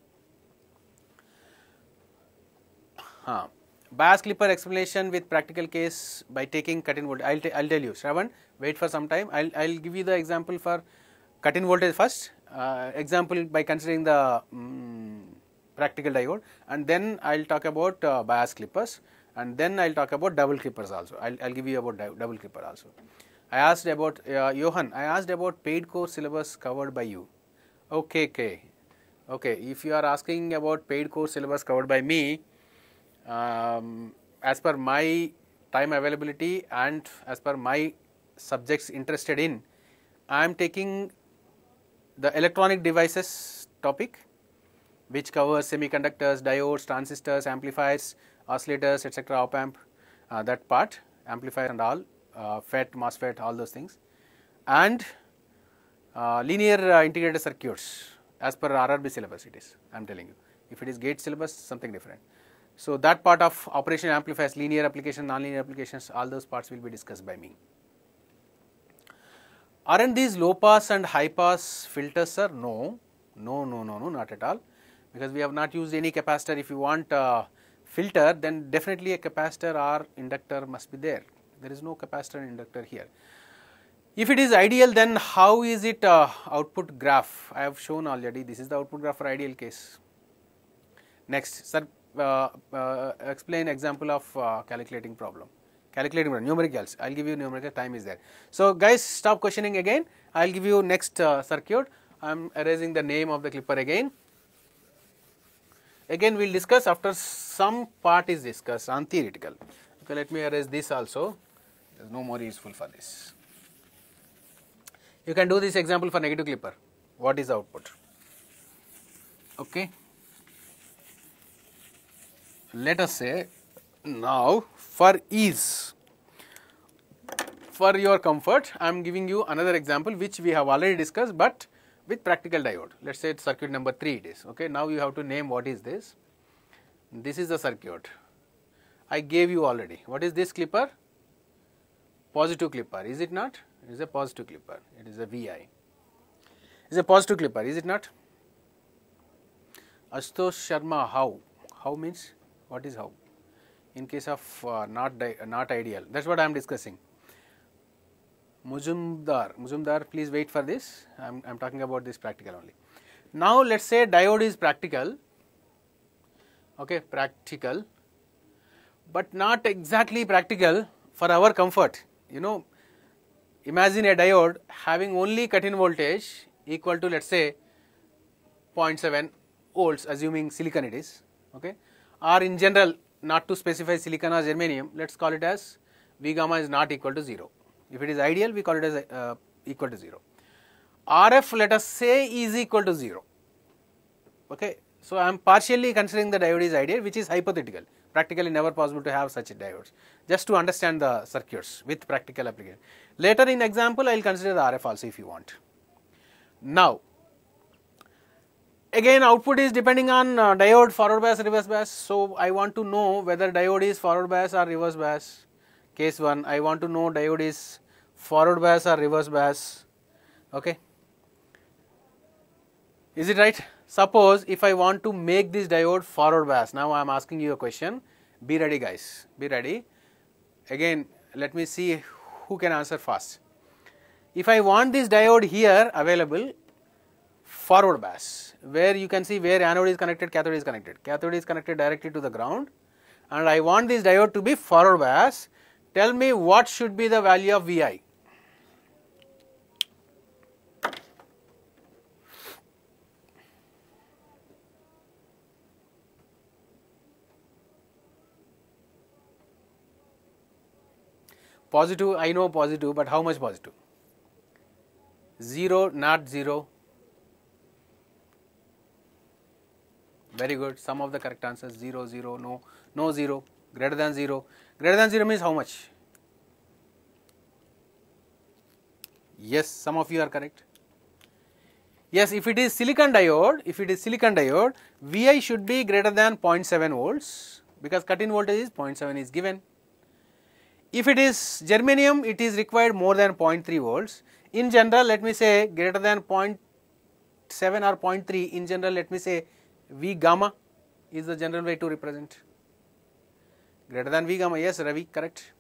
Huh. Bias clipper explanation with practical case by taking cut-in voltage. I will I'll tell you, Shravan, wait for some time. I will I'll give you the example for cut-in voltage first, uh, example by considering the um, practical diode, and then I will talk about uh, bias clippers, and then I will talk about double clippers also. I will give you about double clipper also. I asked about, uh, Johan, I asked about paid course syllabus covered by you. Okay, okay, okay. If you are asking about paid course syllabus covered by me, um, as per my time availability and as per my subjects interested in, I am taking the electronic devices topic, which covers semiconductors, diodes, transistors, amplifiers, oscillators, et cetera, op amp, uh, that part, amplifier and all, uh, FET, MOSFET, all those things, and uh, linear uh, integrated circuits as per R R B syllabus it is, I am telling you. If it is gate syllabus, something different. So, that part of operation amplifiers, linear application, non-linear applications, all those parts will be discussed by me. Aren't these low pass and high pass filters, sir? No, no, no, no, no, not at all, because we have not used any capacitor. If you want uh, filter, then definitely a capacitor or inductor must be there. There is no capacitor and inductor here. If it is ideal, then how is it uh, output graph? I have shown already, this is the output graph for ideal case. Next, sir, uh, uh, explain example of uh, calculating problem. Calculating numericals, I will give you numerical, time is there. So, guys, stop questioning again, I will give you next uh, circuit. I am erasing the name of the clipper again. Again we will discuss after some part is discussed on theoretical. Okay, let me erase this also, there is no more useful for this. You can do this example for negative clipper, what is the output? Okay. Let us say now for ease, for your comfort, I am giving you another example which we have already discussed, but with practical diode. Let us say it's circuit number three it is. Okay. Now you have to name what is this. This is the circuit. I gave you already. What is this clipper? Positive clipper, is it not? It is a positive clipper. It is a V I. It is a positive clipper, is it not? Ashutosh Sharma, how? How means? What is how? In case of uh, not not ideal, that is what I am discussing. Muzumdar, Muzumdar, please wait for this. I am I am talking about this practical only. Now let us say diode is practical, okay, practical, but not exactly practical for our comfort. You know, imagine a diode having only cut-in voltage equal to, let us say, zero point seven volts, assuming silicon it is, okay, or in general not to specify silicon or germanium, let us call it as V gamma is not equal to zero. If it is ideal, we call it as uh, equal to zero. R F, let us say, is equal to zero. Okay. So, I am partially considering the diode is ideal, which is hypothetical. Practically never possible to have such diodes, just to understand the circuits with practical application. Later in example, I will consider the R F also if you want. Now, again output is depending on uh, diode forward bias, reverse bias. So, I want to know whether diode is forward bias or reverse bias. Case one, I want to know diode is forward bias or reverse bias. Okay. Is it right? Suppose if I want to make this diode forward bias, now I am asking you a question, be ready guys, be ready. Again let me see who can answer fast. If I want this diode here available forward bias, where you can see where anode is connected, cathode is connected, cathode is connected directly to the ground, and I want this diode to be forward bias, tell me what should be the value of V I. Positive, I know positive, but how much positive? zero, not zero. Very good. Some of the correct answers zero, zero, no, no zero, greater than zero. Greater than zero means how much? Yes, some of you are correct. Yes, if it is silicon diode, if it is silicon diode, V I should be greater than zero point seven volts because cut-in voltage is zero point seven is given. If it is germanium, it is required more than zero point three volts. In general, let me say greater than zero point seven or zero point three, in general let me say V gamma is the general way to represent. Greater than V gamma, yes Ravi, correct.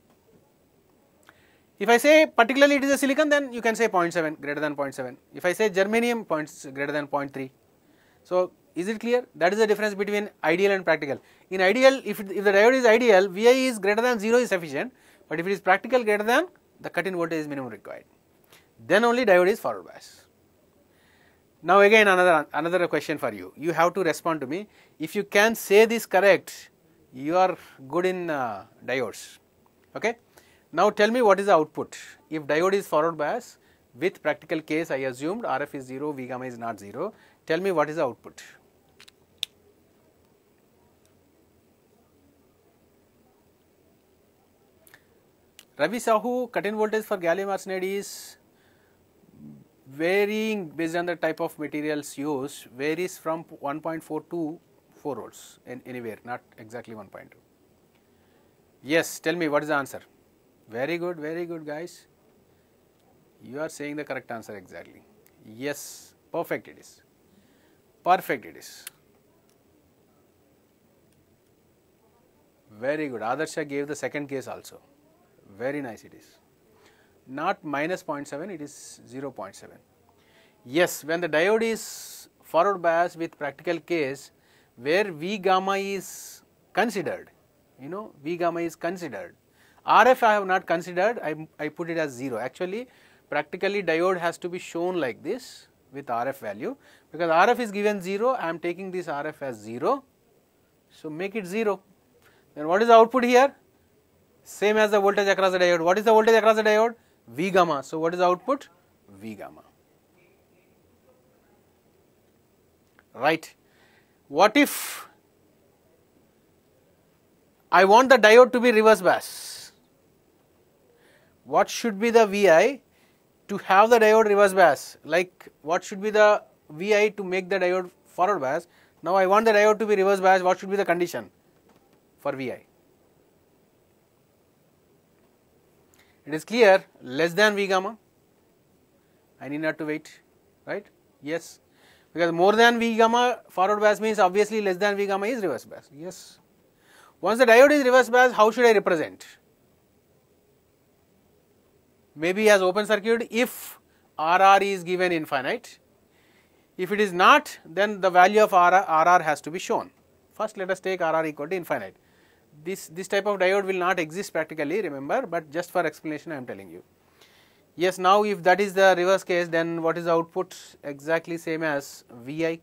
If I say particularly it is a silicon, then you can say zero point seven, greater than zero point seven. If I say germanium, points greater than zero point three. So is it clear? That is the difference between ideal and practical. In ideal, if, it, if the diode is ideal, V I is greater than zero is sufficient, but if it is practical, greater than, the cut-in voltage is minimum required. Then only diode is forward bias. Now again another another question for you. You have to respond to me. If you can say this correct, you are good in uh, diodes. Okay. Now tell me what is the output. If diode is forward bias, with practical case I assumed R F is zero, V gamma is not zero. Tell me what is the output. Ravi Sahu, cut-in voltage for gallium arsenide is varying based on the type of materials used, varies from one point four to four volts in anywhere, not exactly one point two. Yes, tell me what is the answer. Very good, very good guys. You are saying the correct answer exactly. Yes, perfect it is. Perfect it is. Very good. Adarsha gave the second case also. Very nice it is. Not minus zero point seven, it is zero point seven. Yes, when the diode is forward bias with practical case, where V gamma is considered, you know, V gamma is considered. R F I have not considered, I, I put it as zero. Actually, practically diode has to be shown like this with R F value, because R F is given zero, I am taking this R F as zero, so make it zero. Then what is the output here? Same as the voltage across the diode. What is the voltage across the diode? V gamma. So what is the output? V gamma. Right. What if I want the diode to be reverse bias? What should be the V I to have the diode reverse bias? Like what should be the V I to make the diode forward bias? Now I want the diode to be reverse bias. What should be the condition for V I? It is clear, less than V gamma, I need not to wait, right? Yes, because more than V gamma forward bias means obviously less than V gamma is reverse bias, yes. Once the diode is reverse bias, how should I represent? Maybe as open circuit if R R is given infinite. If it is not, then the value of R R has to be shown. First let us take R R equal to infinite. This, this type of diode will not exist practically, remember, but just for explanation I am telling you. Yes, now if that is the reverse case, then what is the output? Exactly same as V I.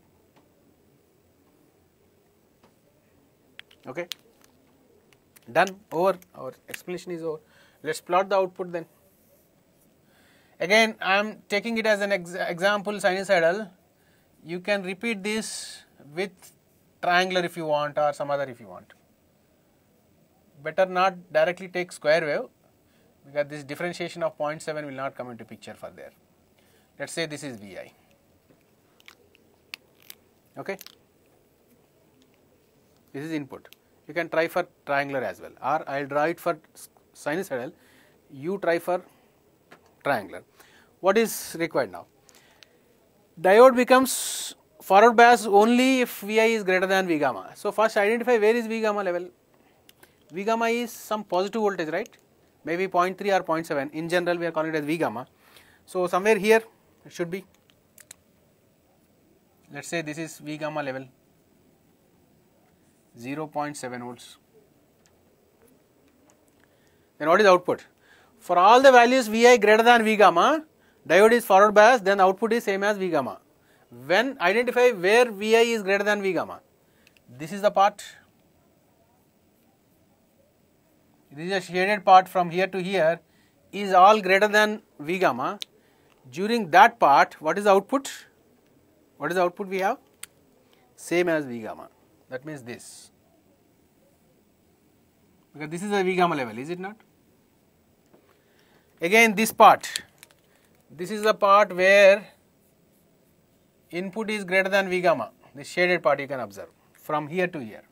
Okay, done, over, our explanation is over. Let us plot the output then. Again I am taking it as an ex example sinusoidal. You can repeat this with triangular if you want or some other if you want. Better not directly take square wave, because this differentiation of zero point seven will not come into picture for there. Let us say this is V I. Okay. This is input. You can try for triangular as well, or I will draw it for sinusoidal, you try for triangular. What is required now? Diode becomes forward bias only if Vi is greater than V gamma. So, first identify where is V gamma level. V gamma is some positive voltage, right? Maybe zero point three or zero point seven. In general, we are calling it as V gamma. So, somewhere here it should be. Let us say this is V gamma level, zero point seven volts. Then what is output? For all the values Vi greater than V gamma, diode is forward bias, then output is same as V gamma. When identify where Vi is greater than V gamma, this is the part, this is a shaded part from here to here is all greater than V gamma. During that part, what is the output? What is the output we have? Same as V gamma. That means this. Because this is the V gamma level, is it not? Again this part, this is the part where input is greater than V gamma, this shaded part you can observe from here to here.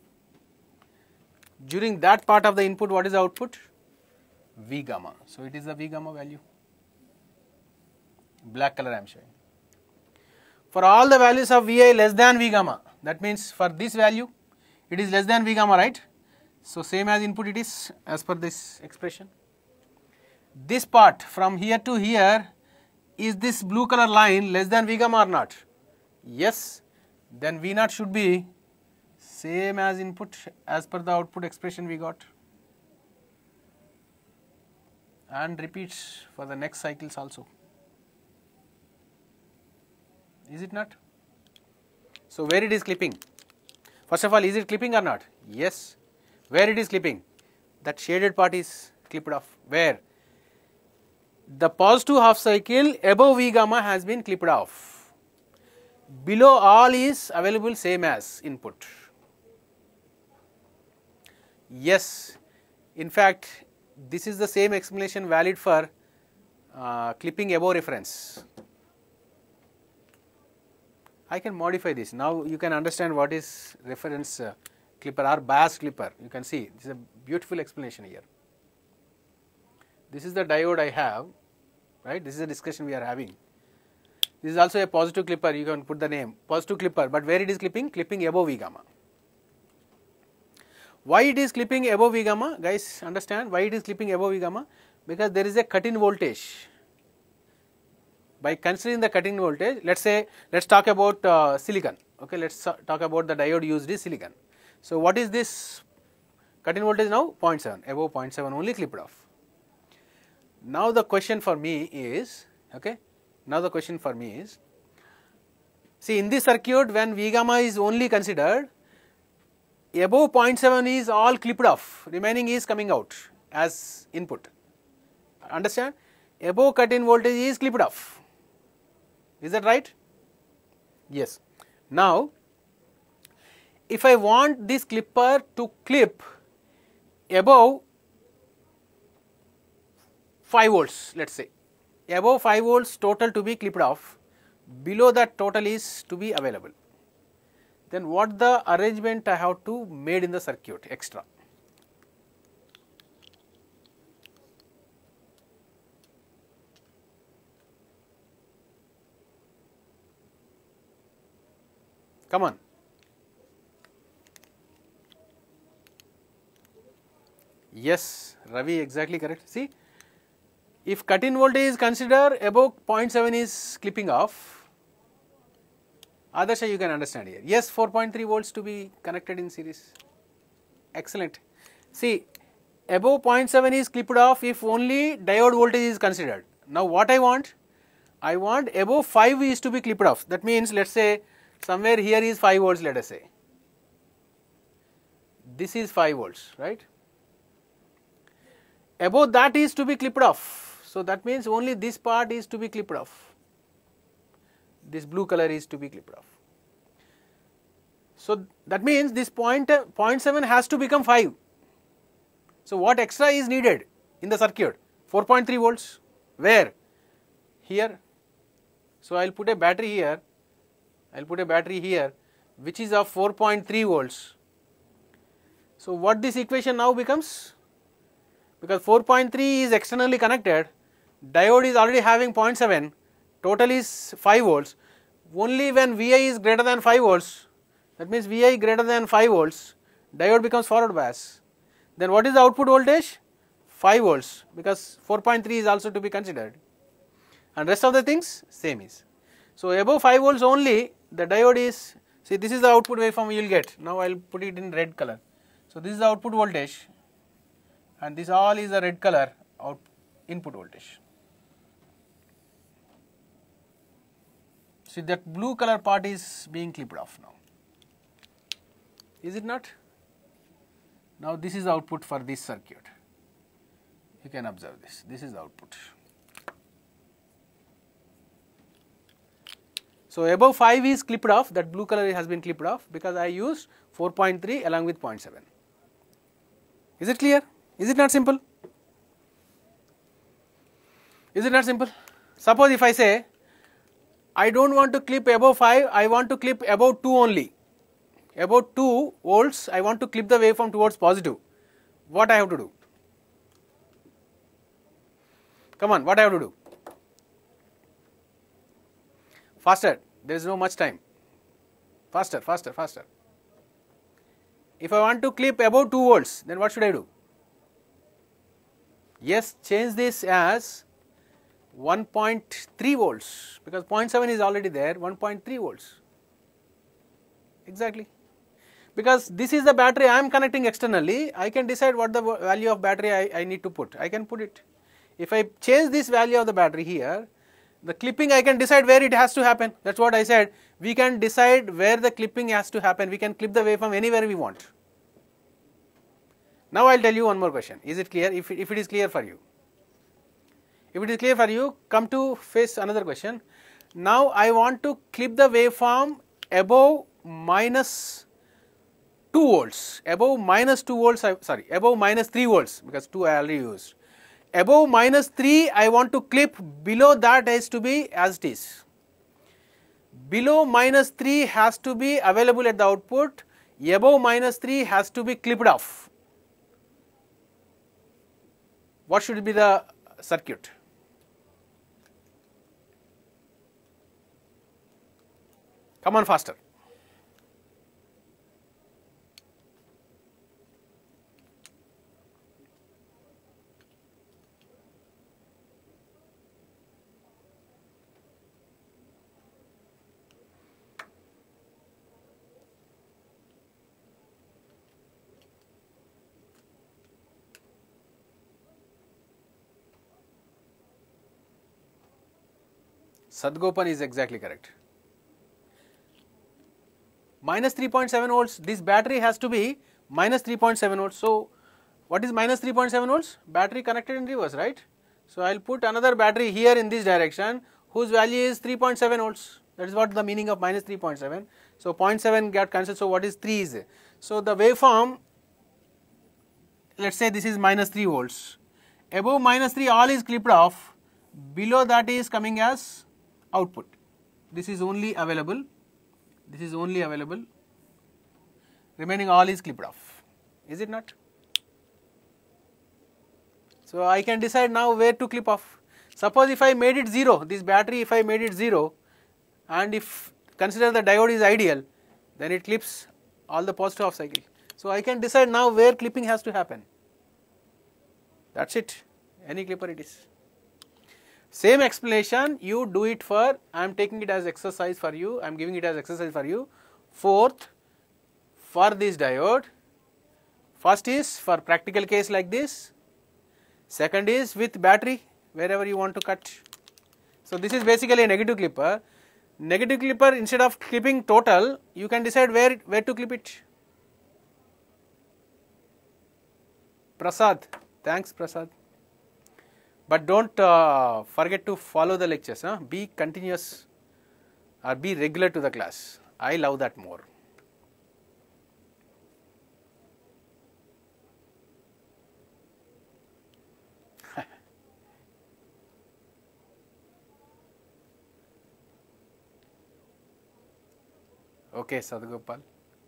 During that part of the input, what is the output? V gamma. So, it is the V gamma value, black color I am showing. For all the values of Vi less than V gamma, that means for this value it is less than V gamma, right? So, same as input it is as per this expression. This part from here to here, is this blue color line less than V gamma or not? Yes, then V naught should be same as input as per the output expression we got, and repeats for the next cycles also. Is it not? So, where it is clipping? First of all, is it clipping or not? Yes. Where it is clipping? That shaded part is clipped off. Where? The positive half cycle above V gamma has been clipped off. Below all is available same as input. Yes, in fact, this is the same explanation valid for uh, clipping above reference. I can modify this. Now you can understand what is reference uh, clipper or bias clipper. You can see this is a beautiful explanation here. This is the diode I have, right? This is a discussion we are having. This is also a positive clipper, you can put the name positive clipper, but where it is clipping? Clipping above V gamma. Why it is clipping above V gamma? Guys, understand why it is clipping above V gamma? Because there is a cut-in voltage. By considering the cut-in voltage, let us say, let us talk about uh, silicon, okay, let us talk about the diode used is silicon. So, what is this cut-in voltage now? zero point seven, above zero point seven only clipped off. Now, the question for me is, okay, now the question for me is, see in this circuit when V gamma is only considered, above zero point seven is all clipped off, remaining is coming out as input, understand? Above cut-in voltage is clipped off. Is that right? Yes. Now, if I want this clipper to clip above five volts, let us say, above five volts total to be clipped off, below that total is to be available, then what the arrangement I have to made in the circuit extra? Come on. Yes, Ravi, exactly correct. See, if cut-in voltage is considered above zero point seven is clipping off, Adarsha you can understand here. Yes, four point three volts to be connected in series. Excellent. See, above zero point seven is clipped off if only diode voltage is considered. Now, what I want? I want above five is to be clipped off. That means, let us say, somewhere here is five volts, let us say. This is five volts, right? Above that is to be clipped off. So, that means only this part is to be clipped off. This blue color is to be clipped off. So, that means this point, zero point seven has to become five. So, what extra is needed in the circuit? four point three volts. Where? Here. So, I will put a battery here. I will put a battery here which is of four point three volts. So, what this equation now becomes? Because four point three is externally connected, diode is already having zero point seven, total is five volts. only when V I is greater than five volts, that means V I greater than five volts, diode becomes forward bias. Then what is the output voltage? five volts, because four point three is also to be considered, and rest of the things same is. So above five volts only the diode is, see this is the output waveform you will get. Now I will put it in red color. So this is the output voltage, and this all is the red color out input voltage. See that blue color part is being clipped off now, is it not? Now this is the output for this circuit. You can observe this, this is the output. So above five is clipped off, that blue color has been clipped off because I used four point three along with zero point seven. Is it clear? Is it not simple? Is it not simple? Suppose if I say, I do not want to clip above five, I want to clip above two only. About two volts, I want to clip the waveform towards positive. What I have to do? Come on, what I have to do? Faster, there is no much time. Faster, faster, faster. If I want to clip above two volts, then what should I do? Yes, change this as one point three volts, because zero point seven is already there, one point three volts. Exactly. Because this is the battery I am connecting externally, I can decide what the value of battery I, I need to put. I can put it. If I change this value of the battery here, the clipping I can decide where it has to happen. That is what I said. We can decide where the clipping has to happen. We can clip the waveform anywhere we want. Now I will tell you one more question. Is it clear? If it, if it is clear for you. If it is clear for you, come to face another question. Now I want to clip the waveform above minus two volts. Above minus two volts, I, sorry, above minus three volts, because two I already used. Above minus three, I want to clip, below that has to be as it is. Below minus three has to be available at the output, above minus three has to be clipped off. What should be the circuit? Come on faster. Sadgopan is exactly correct. Minus three point seven volts, this battery has to be minus three point seven volts. So, what is minus three point seven volts? Battery connected in reverse, right? So, I will put another battery here in this direction whose value is three point seven volts. That is what the meaning of minus three point seven. So, zero point seven got cancelled. So, what is three is? So, the waveform, let us say this is minus three volts. Above minus three all is clipped off, below that is coming as output. This is only available, this is only available, remaining all is clipped off, is it not? So, I can decide now where to clip off. Suppose if I made it zero, this battery if I made it zero, and if consider the diode is ideal, then it clips all the positive half cycle. So, I can decide now where clipping has to happen. That is it, any clipper it is. Same explanation, you do it for, I am taking it as exercise for you, I am giving it as exercise for you. Fourth, for this diode, first is for practical case like this, second is with battery wherever you want to cut. So, this is basically a negative clipper. Negative clipper, instead of clipping total, you can decide where, where to clip it. Prasad, thanks Prasad. But do not uh, forget to follow the lectures, huh? Be continuous or be regular to the class. I love that more. Okay, Sadgopal.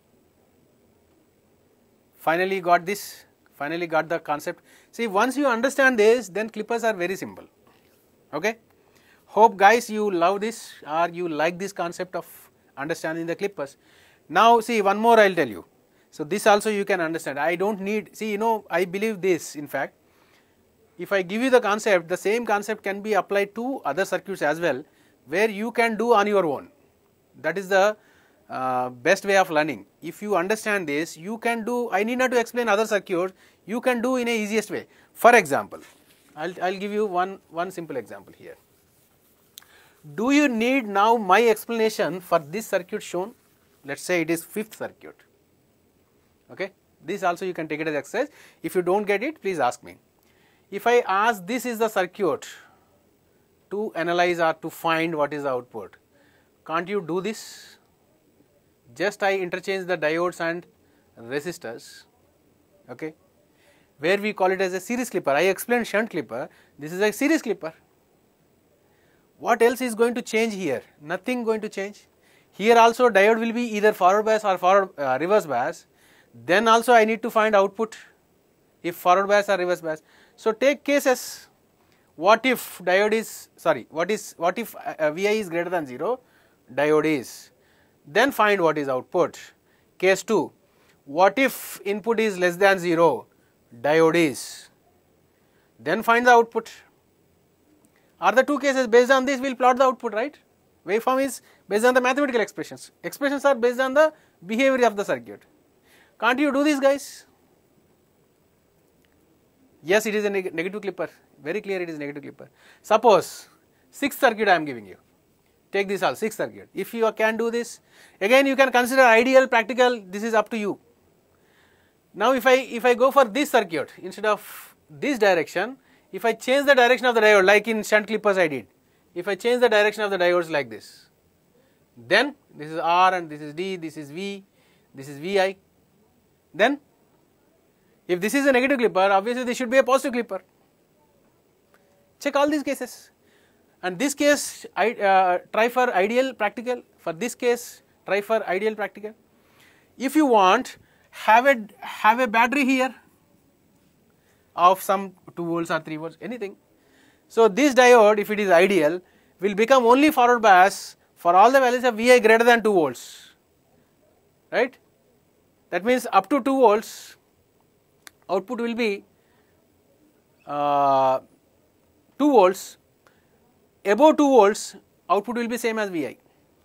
Finally got this. Finally got the concept. See, once you understand this, then clippers are very simple. Okay. Hope guys you love this or you like this concept of understanding the clippers. Now see one more I will tell you. So this also you can understand. I don't need, see you know I believe this in fact. If I give you the concept, the same concept can be applied to other circuits as well, where you can do on your own. That is the uh, best way of learning. If you understand this, you can do, I need not to explain other circuits, you can do in a easiest way. For example, I'll, I'll give you one, one simple example here. Do you need now my explanation for this circuit shown? Let us say it is fifth circuit. Okay. This also you can take it as exercise. If you don't get it, please ask me. If I ask this is the circuit to analyze or to find what is the output, can't you do this? Just I interchange the diodes and resistors, okay, where we call it as a series clipper. I explained shunt clipper, this is a series clipper. What else is going to change here? Nothing going to change. Here also diode will be either forward bias or forward uh, reverse bias. Then also I need to find output if forward bias or reverse bias. So take cases. What if diode is sorry? What is what if uh, V I is greater than zero? Diode is. Then find what is output. Case two. What if input is less than zero? Diode is. Then find the output. Are the two cases based on this? We will plot the output, right? Waveform is based on the mathematical expressions. Expressions are based on the behavior of the circuit. Can't you do this, guys? Yes, it is a neg negative clipper. Very clear it is negative clipper. Suppose sixth circuit I am giving you. Take this all, sixth circuit. If you can do this, again you can consider ideal, practical, this is up to you. Now if I, if I go for this circuit, instead of this direction, if I change the direction of the diode like in shunt clippers I did, if I change the direction of the diodes like this, then this is R and this is D, this is V, this is V I, then if this is a negative clipper, obviously this should be a positive clipper. Check all these cases. And this case, I, uh, try for ideal, practical. For this case, try for ideal, practical. If you want, have a, have a battery here of some two volts or three volts, anything. So this diode, if it is ideal, will become only forward bias for all the values of V I greater than two volts, right? That means up to two volts, output will be uh, two volts. Above two volts, output will be same as V I.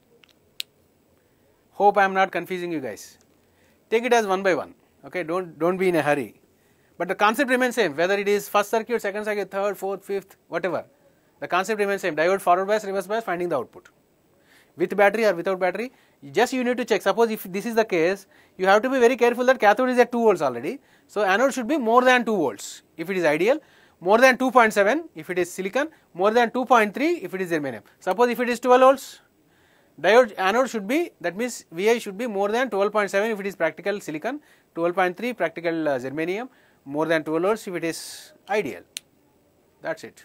Hope I am not confusing you guys. Take it as one by one. Okay, don't don't be in a hurry. But the concept remains same. Whether it is first circuit, second circuit, third, fourth, fifth, whatever, the concept remains same. Diode forward bias, reverse bias, finding the output. With battery or without battery, just you need to check. Suppose if this is the case, you have to be very careful that cathode is at two volts already. So anode should be more than two volts if it is ideal. More than two point seven if it is silicon, more than two point three if it is germanium. Suppose if it is twelve volts, diode anode should be, that means V I should be more than twelve point seven if it is practical silicon, twelve point three practical uh, germanium, more than twelve volts if it is ideal. That is it.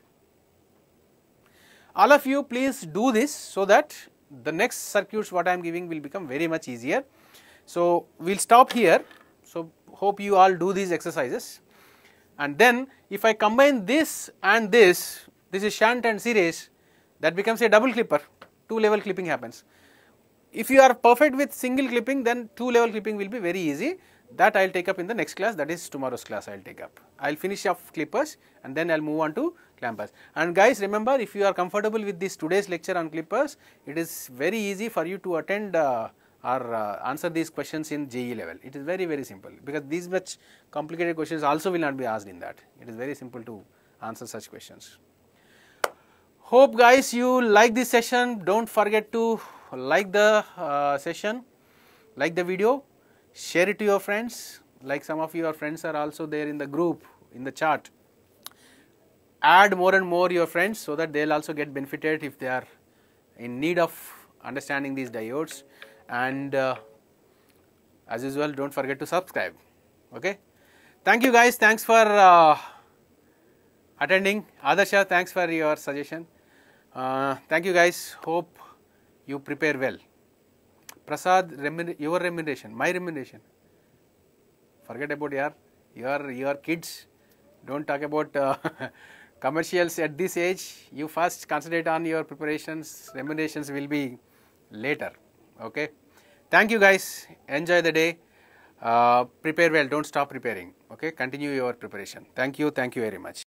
All of you please do this so that the next circuits what I am giving will become very much easier. So we will stop here. So hope you all do these exercises. And then if I combine this and this, this is shunt and series, that becomes a double clipper, two level clipping happens. If you are perfect with single clipping, then two level clipping will be very easy. That I will take up in the next class, that is tomorrow's class I will take up. I will finish off clippers and then I will move on to clampers. And guys, remember, if you are comfortable with this today's lecture on clippers, it is very easy for you to attend uh, or uh, answer these questions in J E E level. It is very very simple, because these much complicated questions also will not be asked in that. It is very simple to answer such questions. Hope guys you like this session. Don't forget to like the uh, session, like the video, share it to your friends. Like some of your friends are also there in the group, in the chat. Add more and more your friends so that they will also get benefited if they are in need of understanding these diodes. And uh, as usual, don't forget to subscribe. Okay. Thank you guys. Thanks for uh, attending. Adarsha, thanks for your suggestion. Uh, thank you guys. Hope you prepare well. Prasad, remun your remuneration, my remuneration. Forget about your your your kids. Don't talk about uh, commercials at this age, you first concentrate on your preparations, remunerations will be later. Okay. Thank you guys, enjoy the day, uh, prepare well, don't stop preparing, okay, continue your preparation. Thank you, thank you very much.